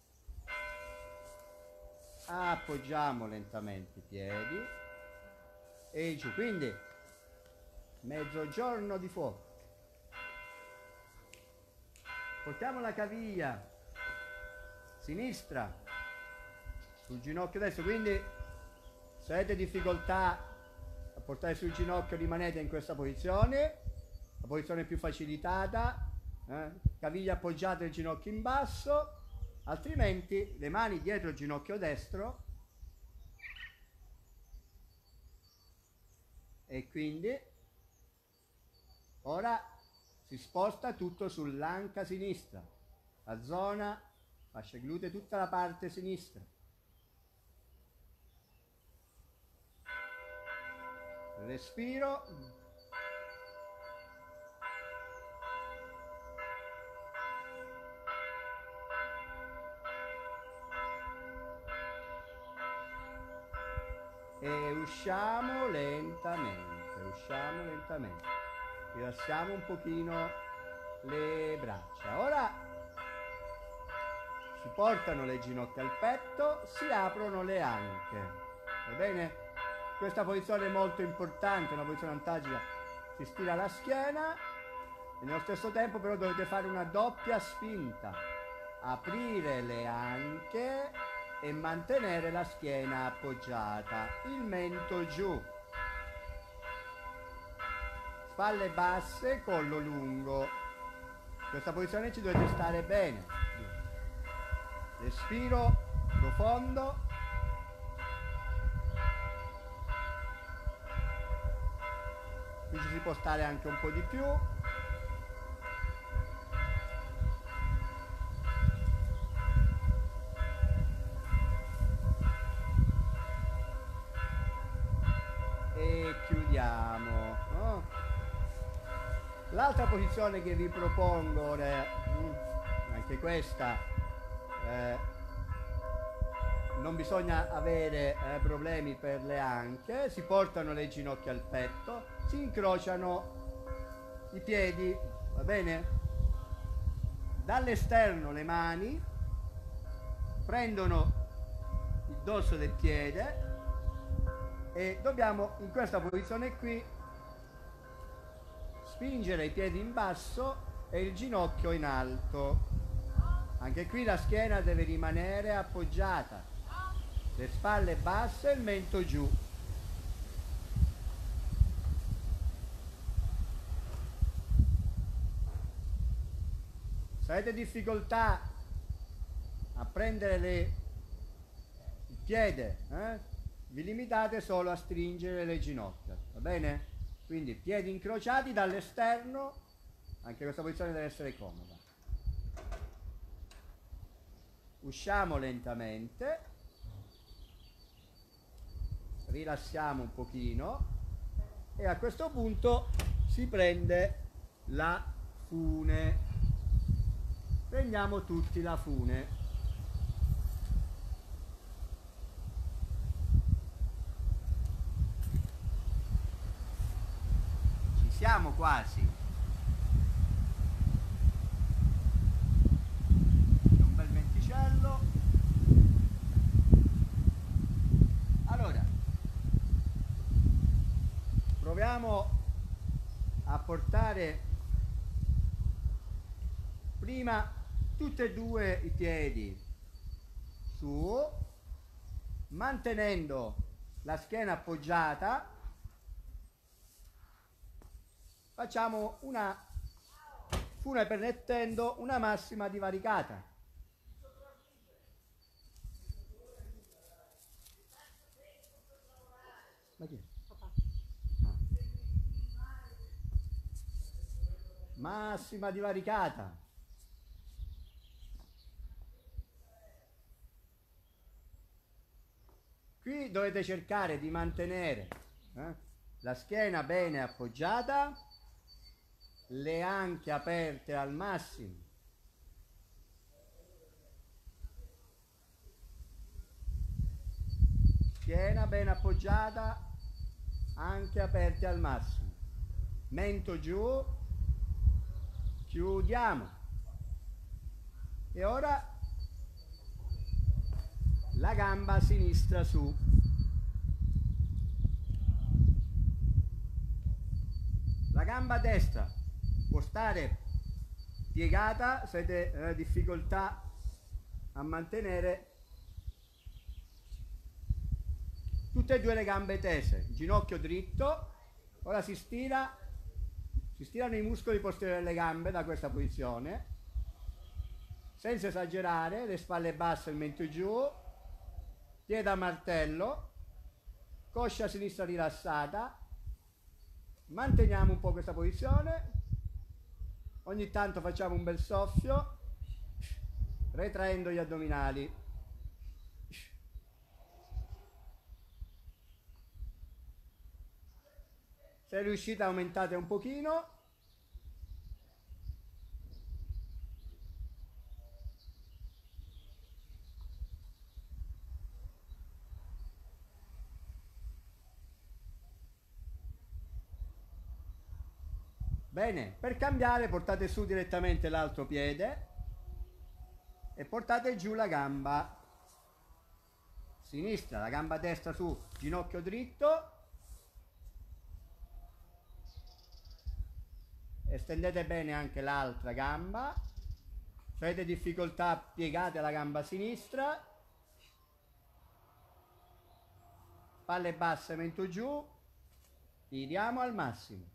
Appoggiamo lentamente i piedi e giù, quindi mezzogiorno di fuoco. Portiamo la caviglia sinistra sul ginocchio destro, quindi se avete difficoltà a portare sul ginocchio rimanete in questa posizione, la posizione più facilitata, eh? Caviglia appoggiata e il ginocchio in basso, altrimenti le mani dietro il ginocchio destro e quindi ora si sposta tutto sull'anca sinistra, la zona fascia glutei, tutta la parte sinistra. Respiro. E usciamo lentamente, usciamo lentamente. Rilassiamo un pochino le braccia. Ora si portano le ginocchia al petto, si aprono le anche. Va bene? Questa posizione è molto importante, una posizione antalgica. Si stira la schiena e nello stesso tempo però dovete fare una doppia spinta. Aprire le anche e mantenere la schiena appoggiata, il mento giù. Spalle basse, collo lungo. In questa posizione ci dovete stare bene. Respiro profondo. Qui ci si può stare anche un po' di più. E chiudiamo. Oh. L'altra posizione che vi propongo ora è anche questa. Eh, non bisogna avere eh, problemi per le anche. Si portano le ginocchia al petto, si incrociano i piedi, va bene? Dall'esterno le mani prendono il dorso del piede e dobbiamo in questa posizione qui spingere i piedi in basso e il ginocchio in alto. Anche qui la schiena deve rimanere appoggiata, le spalle basse e il mento giù. Se avete difficoltà a prendere le, il piede, eh, vi limitate solo a stringere le ginocchia, va bene? Quindi piedi incrociati dall'esterno, anche questa posizione deve essere comoda. Usciamo lentamente, rilassiamo un pochino e a questo punto si prende la fune. Prendiamo tutti la fune. Ci siamo quasi. Un bel venticello. Allora, proviamo a portare prima tutti e due i piedi su, mantenendo la schiena appoggiata. Facciamo una fune permettendo una massima divaricata. Ma chi è? Ah. Massima divaricata. Qui dovete cercare di mantenere eh, la schiena bene appoggiata, le anche aperte al massimo. Schiena bene appoggiata, anche aperte al massimo. Mento giù, chiudiamo. E ora la gamba sinistra su. La gamba destra può stare piegata se avete eh, difficoltà a mantenere tutte e due le gambe tese, ginocchio dritto. Ora si stira, si stirano i muscoli posteriori delle gambe da questa posizione, senza esagerare, le spalle basse, il mento giù, piede a martello, coscia sinistra rilassata. Manteniamo un po' questa posizione Ogni tanto facciamo un bel soffio, retraendo gli addominali. Se riuscite aumentate un pochino. Bene, per cambiare portate su direttamente l'altro piede e portate giù la gamba sinistra, la gamba destra su, ginocchio dritto. Estendete bene anche l'altra gamba. Se avete difficoltà, piegate la gamba sinistra. Spalle basse, mento giù. Tiriamo al massimo.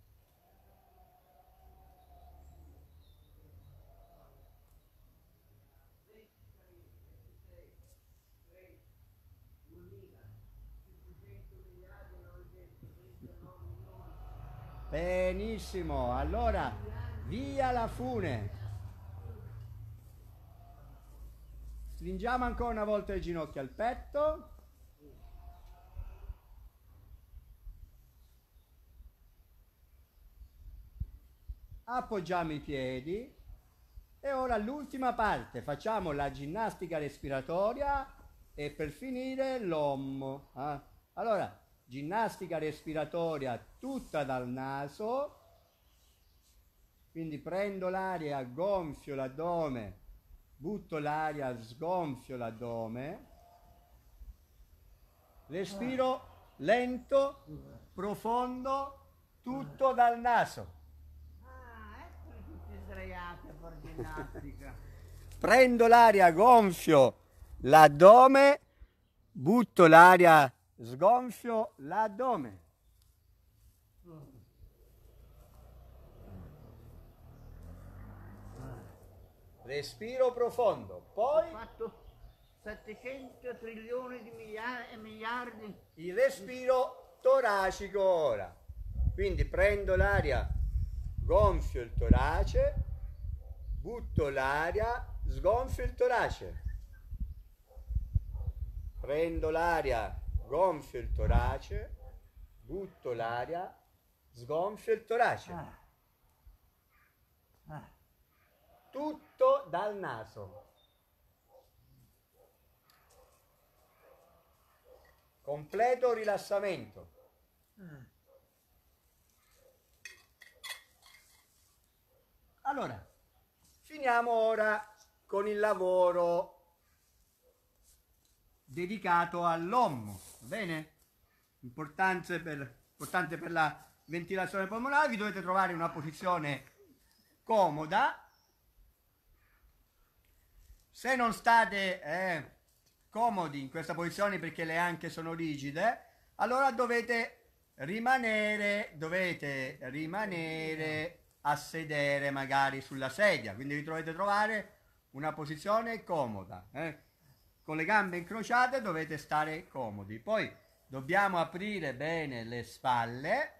Benissimo, allora via la fune. Stringiamo ancora una volta le ginocchia al petto. Appoggiamo i piedi e ora l'ultima parte, facciamo la ginnastica respiratoria e per finire l'Om. Eh? Allora, ginnastica respiratoria tutta dal naso, quindi prendo l'aria, gonfio l'addome, butto l'aria, sgonfio l'addome, respiro lento, profondo, tutto dal naso. Ah, ecco tutti sdraiati a fare ginnastica. Prendo l'aria, gonfio l'addome, butto l'aria, sgonfio l'addome. Respiro profondo, poi Ho fatto settecento trilioni di miliardi e miliardi. il respiro toracico ora. Quindi prendo l'aria, gonfio il torace, butto l'aria, sgonfio il torace. Prendo l'aria, gonfio il torace, butto l'aria, sgonfio il torace. Ah. Ah. Tutto dal naso. Completo rilassamento. Allora, finiamo ora con il lavoro dedicato all'Om, va bene? Importante per, importante per la ventilazione polmonare, vi dovete trovare in una posizione comoda. Se non state eh, comodi in questa posizione perché le anche sono rigide, allora dovete rimanere, dovete rimanere a sedere magari sulla sedia, quindi vi dovete trovare una posizione comoda. Eh. Con le gambe incrociate dovete stare comodi. Poi dobbiamo aprire bene le spalle.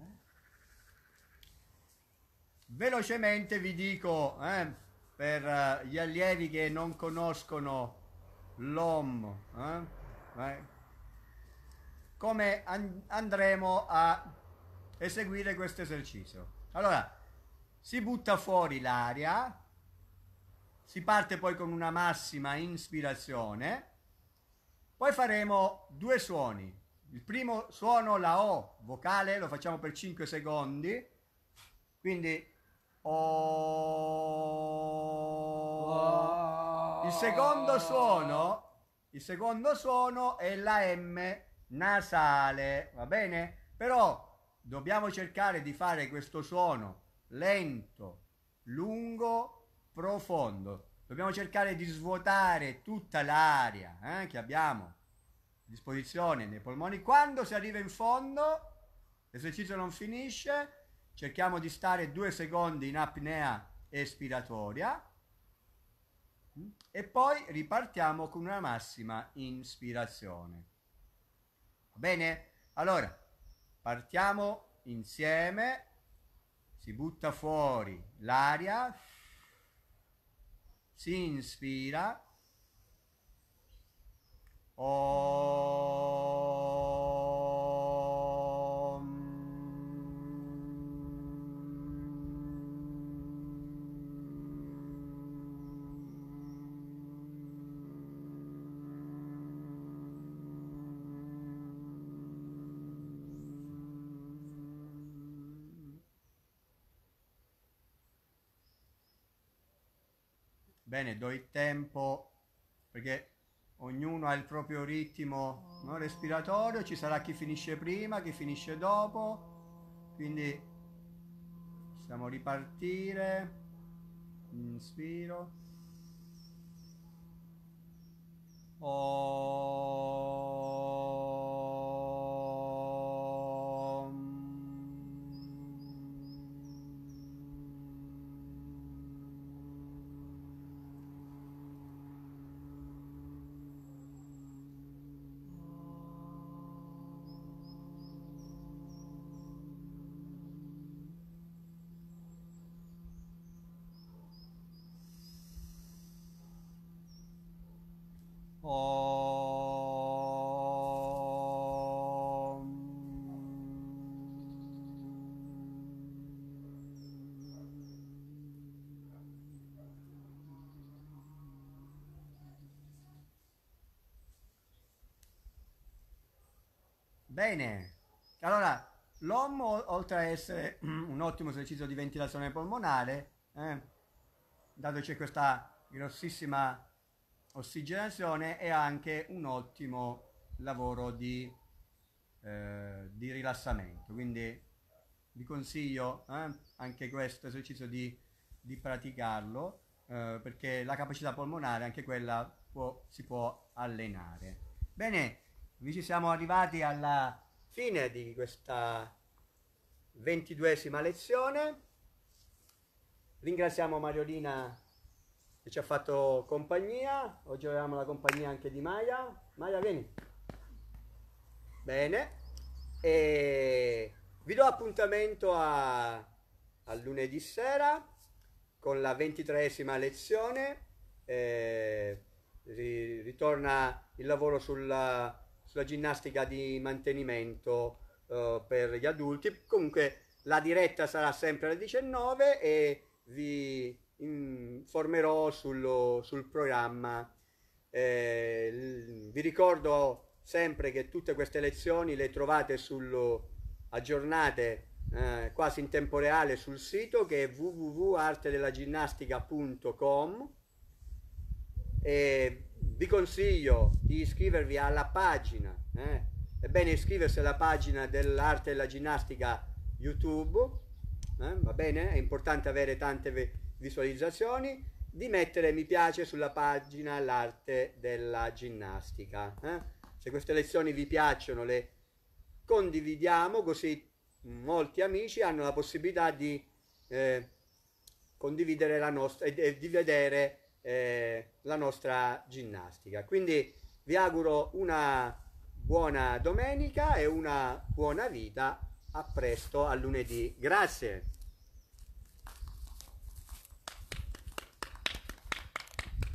Velocemente vi dico, eh, per gli allievi che non conoscono l'Om, eh, come an- andremo a eseguire questo esercizio. Allora, si butta fuori l'aria, si parte poi con una massima inspirazione, poi faremo due suoni. Il primo suono, la O vocale, lo facciamo per cinque secondi, quindi O. Il secondo suono, il secondo suono è la M nasale, va bene? Però dobbiamo cercare di fare questo suono lento, lungo, profondo. Dobbiamo cercare di svuotare tutta l'aria eh, che abbiamo a disposizione nei polmoni. Quando si arriva in fondo, l'esercizio non finisce, cerchiamo di stare due secondi in apnea espiratoria e poi ripartiamo con una massima inspirazione. Va bene? Allora, partiamo insieme. si butta fuori l'aria, si inspira, Om. Bene, do il tempo perché ognuno ha il proprio ritmo, no, respiratorio, ci sarà chi finisce prima, chi finisce dopo, quindi possiamo ripartire, inspiro, Om. Om. Bene, allora l'O M, oltre a essere un ottimo esercizio di ventilazione polmonare, eh, dato che c'è questa grossissima ossigenazione, è anche un ottimo lavoro di, eh, di rilassamento, quindi vi consiglio eh, anche questo esercizio di, di praticarlo, eh, perché la capacità polmonare anche quella può, si può allenare. Bene, vi ci siamo arrivati alla Fine di questa ventiduesima lezione. Ringraziamo Mariolina che ci ha fatto compagnia. Oggi avevamo la compagnia anche di Maya. Maya, vieni. Bene. E vi do appuntamento a, a lunedì sera con la ventitreesima lezione. Eh, ri, ritorna il lavoro sulla, sulla ginnastica di mantenimento eh, per gli adulti. Comunque la diretta sarà sempre alle diciannove e vi informerò sullo, sul programma. Eh, vi ricordo sempre che tutte queste lezioni le trovate sullo, aggiornate eh, quasi in tempo reale sul sito, che è w w w punto arte della ginnastica punto com, e vi consiglio di iscrivervi alla pagina, eh, è bene iscriversi alla pagina dell'arte della ginnastica YouTube, eh, va bene? È importante avere tante visualizzazioni, di mettere mi piace sulla pagina l'arte della ginnastica. Eh? Se queste lezioni vi piacciono, le condividiamo, così molti amici hanno la possibilità di eh, condividere la nostra e, e di vedere eh, la nostra ginnastica. Quindi vi auguro una buona domenica e una buona vita. A presto, a lunedì. Grazie.